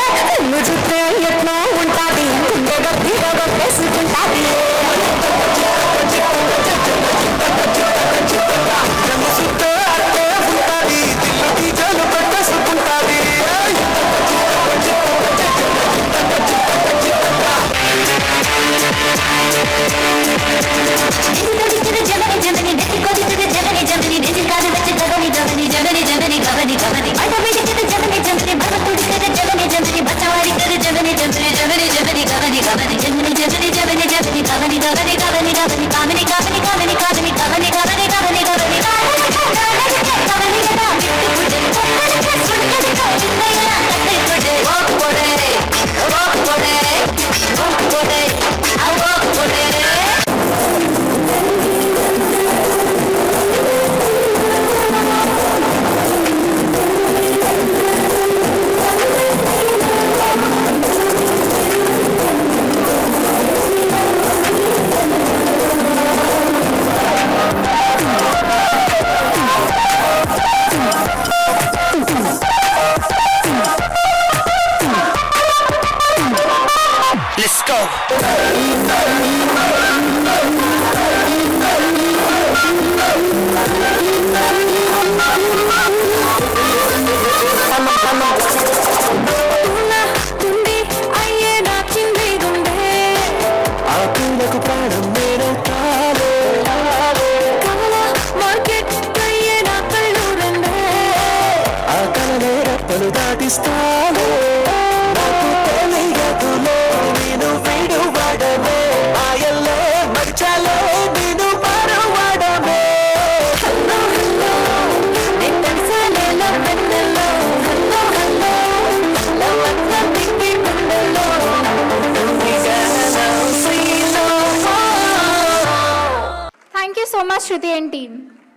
Thank you so much, Shruti and team.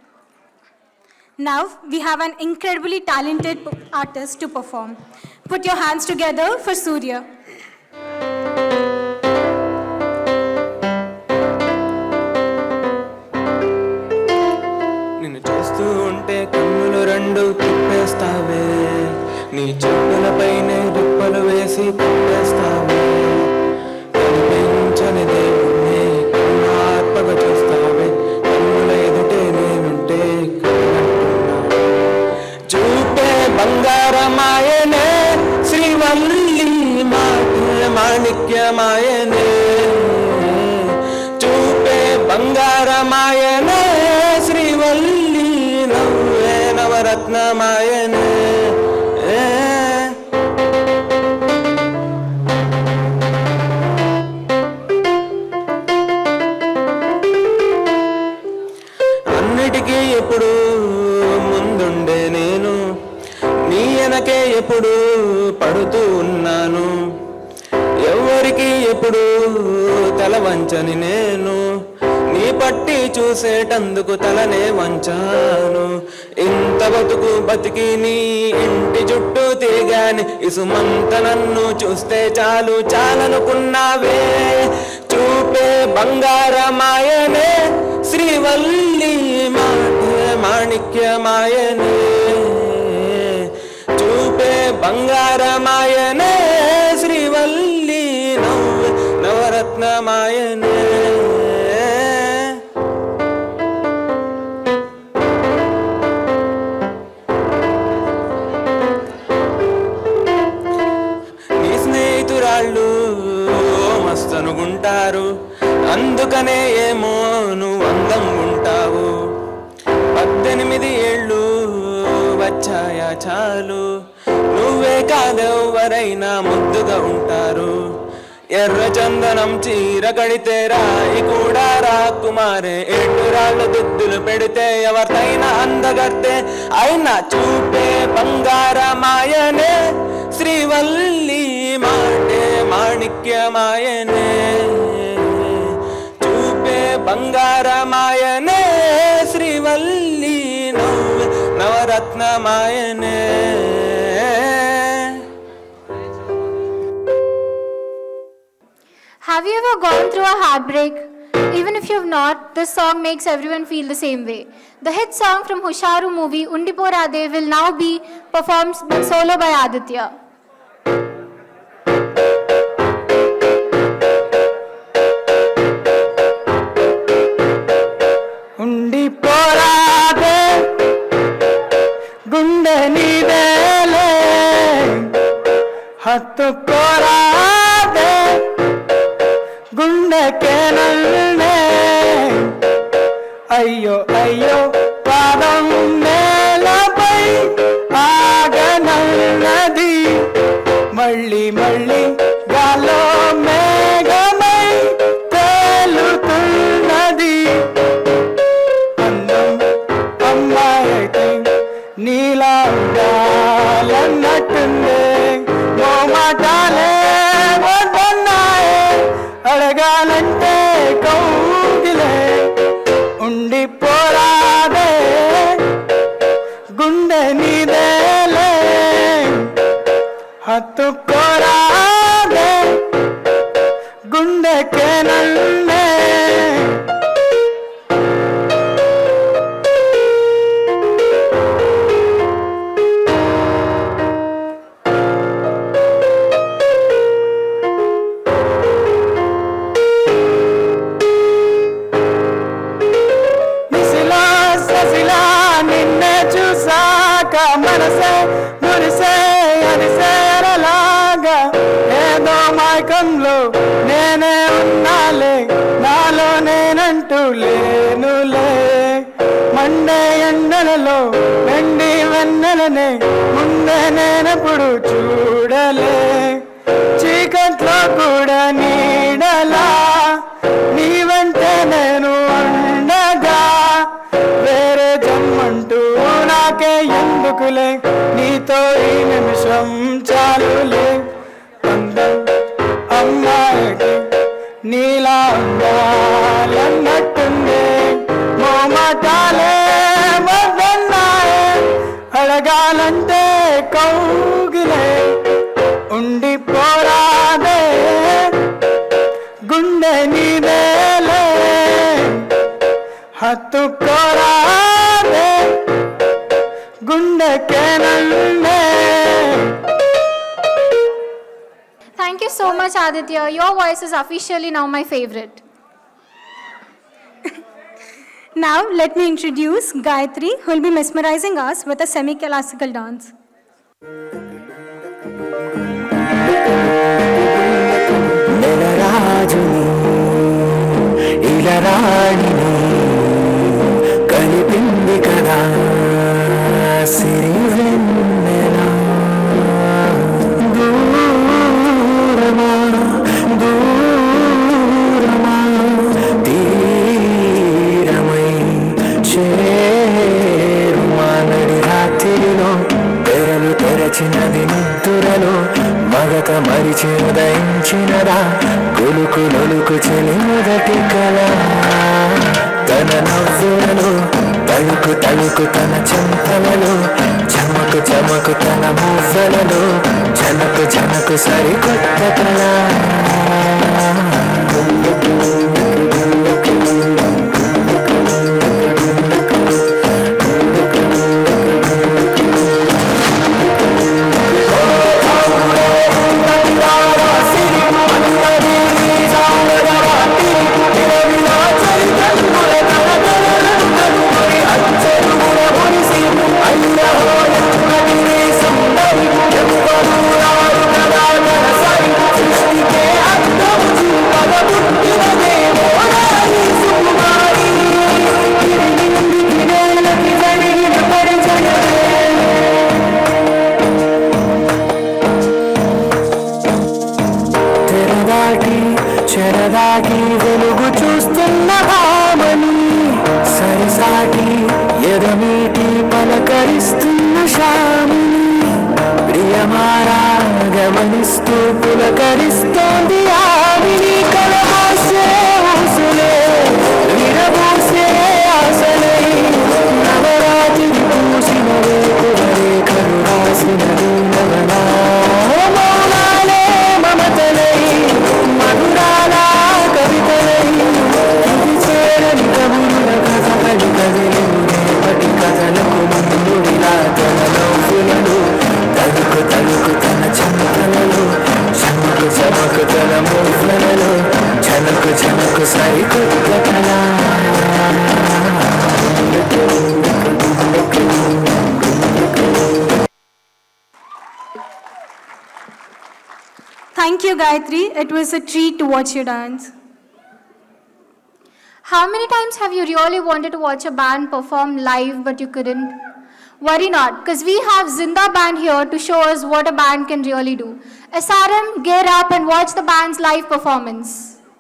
Now we have an incredibly talented artist to perform. Put your hands together for Surya. నిన్ను చూస్తూ ఉంటే కన్నులు రెండు తిప్పేస్తావే, నీ చెప్పులపైనే రిప్పలు వేసి కప్పేస్తావే, కనిపించని దేవుణ్ణి కన్నార్పగా చూస్తావే, కన్నుల ఎదుటే నేనుంటే చూపే బంగారమాయనే శ్రీవల్లి మాటే మాణిక్యమాయనే, చూపే బంగారమాయనే శ్రీవల్లి నవ్వే నవరత్నమాయనే. అన్నిటికీ ఎప్పుడు ముందుండే నేను, నీ వెనకే ఎప్పుడు పడుతూ ఉన్నాను, ఎవరికి ఎప్పుడు తల వంచని నేను, నీ పట్టి చూసేటందుకు తలనే వంచాను. ఇంత బతుకు బతికి నీ ఇంటి చుట్టూ తిరిగాని, ఇసుమంత నన్ను చూస్తే చాలు చాలనుకున్నావే, చూపే బంగారమాయనే శ్రీవల్లి మాటే మాణిక్యమాయనే, చూపే బంగారమాయనే శ్రీవల్లి నవ్వే నవరత్నమాయనే. నీ స్నేహితురాళ్ళు మస్తనుగుంటారు, అందుకనే ఏమో నువ్వు అందం ఉంటావు, 18 ఏళ్ళు వచ్చాయా చాలు, నువ్వే కాదెవ్వరైనా ముద్దుగా ఉంటారు, ఎర్ర చందనం చీర కడితే రాయి కూడా రాకుమారే, ఏటురాళ్ళు దుద్దులు పెడితే ఎవరితైనా అందగర్తే, అయినా చూపే బంగారమాయనే శ్రీవల్లి మాటే మాణిక్యమాయనే, చూపే బంగారమాయనే శ్రీవల్లి నవ్వే నవరత్నమాయనే. Have you ever gone through a heartbreak? Even if you have not, this song makes everyone feel the same way. The hit song from Husharu movie, Undiporade, will now be performed solo by Aditya. ఉండిపోరాదే గుండె నీదేలే, హత్తుకోరాదే గుండెకే నన్నే, అయ్యో అయ్యో పాదం నేలపై ఆగనన్నది, మళ్ళీ మళ్ళీ గాలో మేఘమై తేలుతున్నది, అందం అమ్మాయి అయితే నీలా ఉండాలన్నట్టుందే, మోమాటాలే వద్దన్నాయే అడగాలంటే కౌగిలే, ఉండిపోరాదే గుండె నీదేలే, హత్తుకోరాదే గుండెకే నన్నే. చూసాక మనసే మురిసే అదిసేరలాగా ఏదో మైకంలో నేనే ఉన్నాలే నాలో నేనంటూ లేనులే మండే ఎండలలో వెండి వెన్నెలనే ముందే నేనెప్పుడు చూడలే చీకట్లో కూడా నీడలా నీ వెంటే నేను ఉండగా వేరే జన్మంటూ నాకే ఎందుకులే నీతో ఈ నిమిషం చాలులే అందం అమ్మాయికి నీలా ఉండాలన్నట్టుంది మోమాటాలే వద్దన్నాయే అడగాలంటే కౌగిలే ఉండిపోరాదే గుండె నీదేలే హత్తుకోరాదే గుండెకే నన్నే. Thank you so much, Aditya. Your voice is officially now my favorite. Now, let me introduce Gayatri, who will be mesmerizing us with a semi-classical dance. నెలరాజుని ఇలరాణిని కలిపింది కదా సిరివెన్నెలా దూరమా దూరమా తీరమై చేరుమా నడి రాత్రిలో తెరలు తెరచినది నిద్దురలో మగత మరిచి ఉదయించినరా కొలుకు నొలుకు చెలి మొదటి కళ తన నవ్వులలో తలుకు తలుకు తన చెంతలలో చమకు చమకు తన మువ్వలలో జనకు జనకు సరికొత్త కళ చెరదాకి వెలుగు చూస్తున్న భామని సరిసాటి ఎదమీటి పలకరిస్తున్న శామిని ప్రియమారా గమనిస్తూ పులకరిస్తోంది ఆవిని కలబోసే ఊసులే విరబోసే ఆశలై నవరాత్రి పూసిన వేకువరే కరుణాసిన నవనా మౌనాలే మమతలై మధురాల కవితలై ఇది చేరని కబురుల కథ కలి కదిలి రేపటి కథలకు ముందుడిలా తన నవ్వులను తలుకు తలుకు తన చెమటలలో చమకు చమకు తన మువ్వలలో జనకు జనకు సరికొత్త కళ Thank you, Gayatri. It was a treat to watch you dance. How many times have you really wanted to watch a band perform live but you couldn't? Worry not, because we have Zinda Band here to show us what a band can really do. SRM, gear up and watch the band's live performance.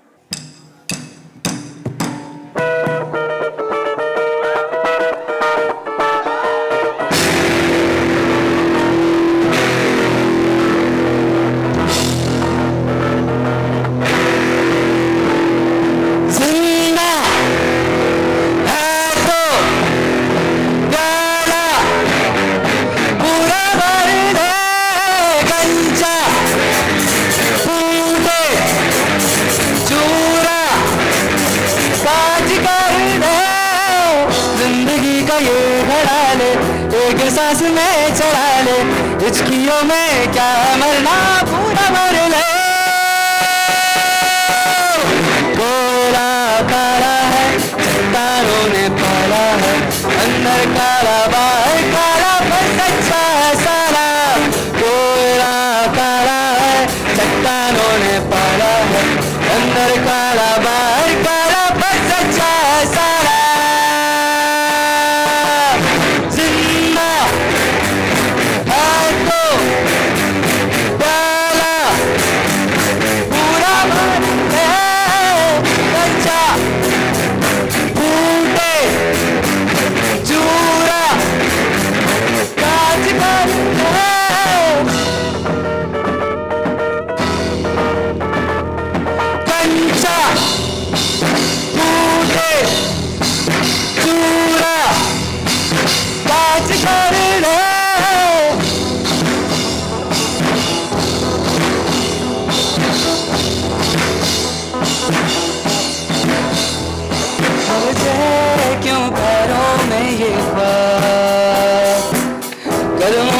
सांस में चढ़ा ले हिचकियों में क्या मरना पूरा मर ले गोरा काला है तारों ने पाला है अंदर काला बाहर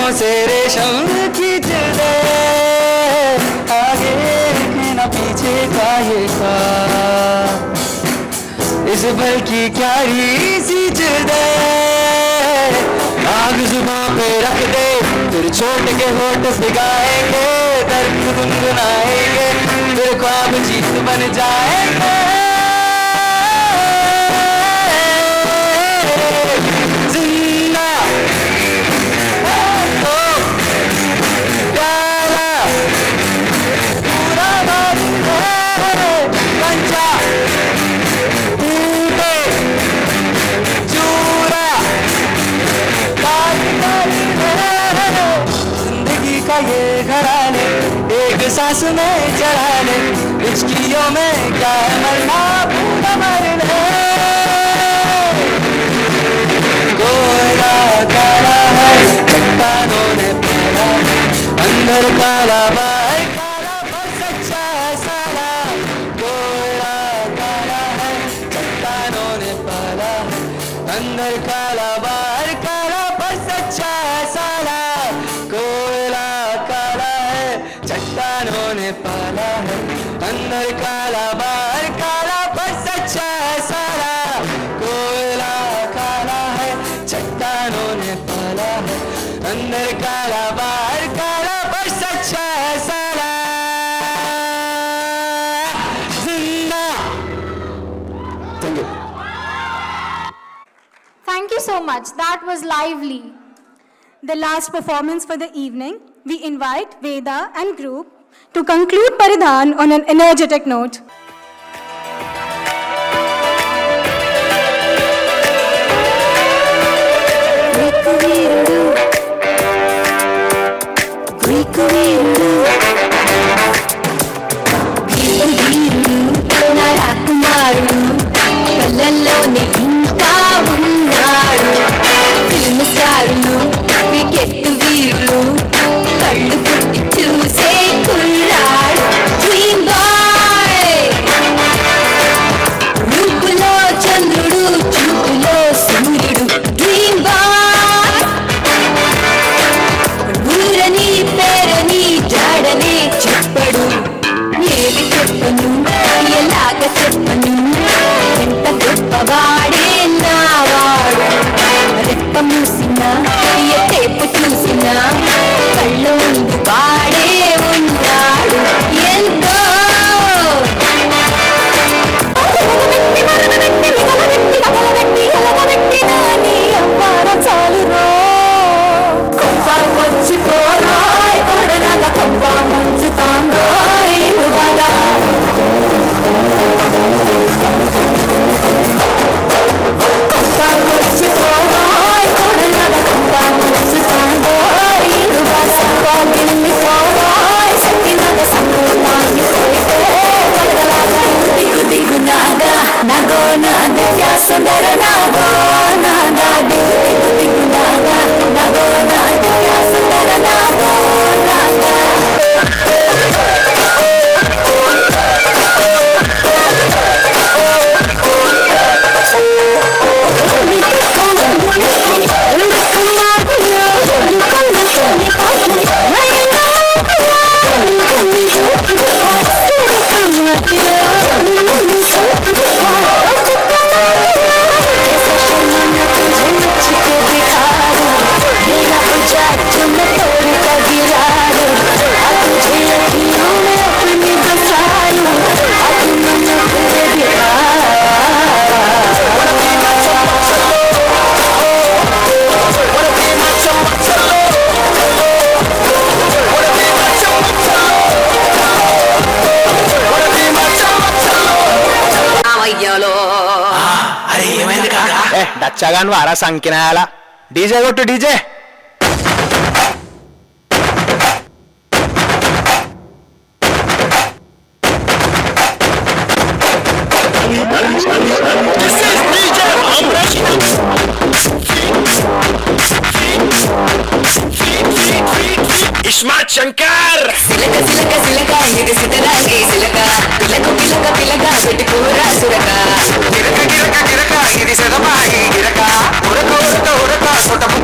से रेशम खींच दे, आगे न पीछे का ये का, इस बल की क्यारी सींच दे, आग जुबां पे रख दे, फिर छोड़ के होठ भिगाएंगे, दर्द गुनगुनाएंगे, फिर ख्वाब जीत बन जाएंगे। जिंदा ओ प्यारा पूरा बारी है, कंचा टूटे चूरा जिंदगी का ये घराने, एक सांस में चढ़ाने, हिचकियों में क्या है मरना पूरा मरना। कोयला काला है चट्टानों ने पाला, अंदर काला बाहर काला पर सच्चा है साला। कोयला काला है चट्टानों ने पाला, अंदर काला बाहर काला पर सच्चा है साला। कोयला काला है चट्टानों ने पाला है, अंदर काला बाहर काला पर सच्चा है साला। कोयला काला है चट्टानों ने पाला है, अंदर काला बाहर काला पर सच्चा है साला। जिंदा। Thank you. Thank you so much. That was lively. The last performance for the evening, we invite Veda and group to conclude Paaridhan on an energetic note. డచ్చాగాను వారా సంకినాయాల డీజే కొట్టు డీజే. ఇస్మార్ట్ శంకర్ సిలక సిలక సిలక ఇది సితరాగి సిలక పిలక పిలక పిలక పెట్టుకోరా సురక గిరక గిరక గిరక ఇది సెదమాగి గిరక ఉరక ఉరక ఉరక సొట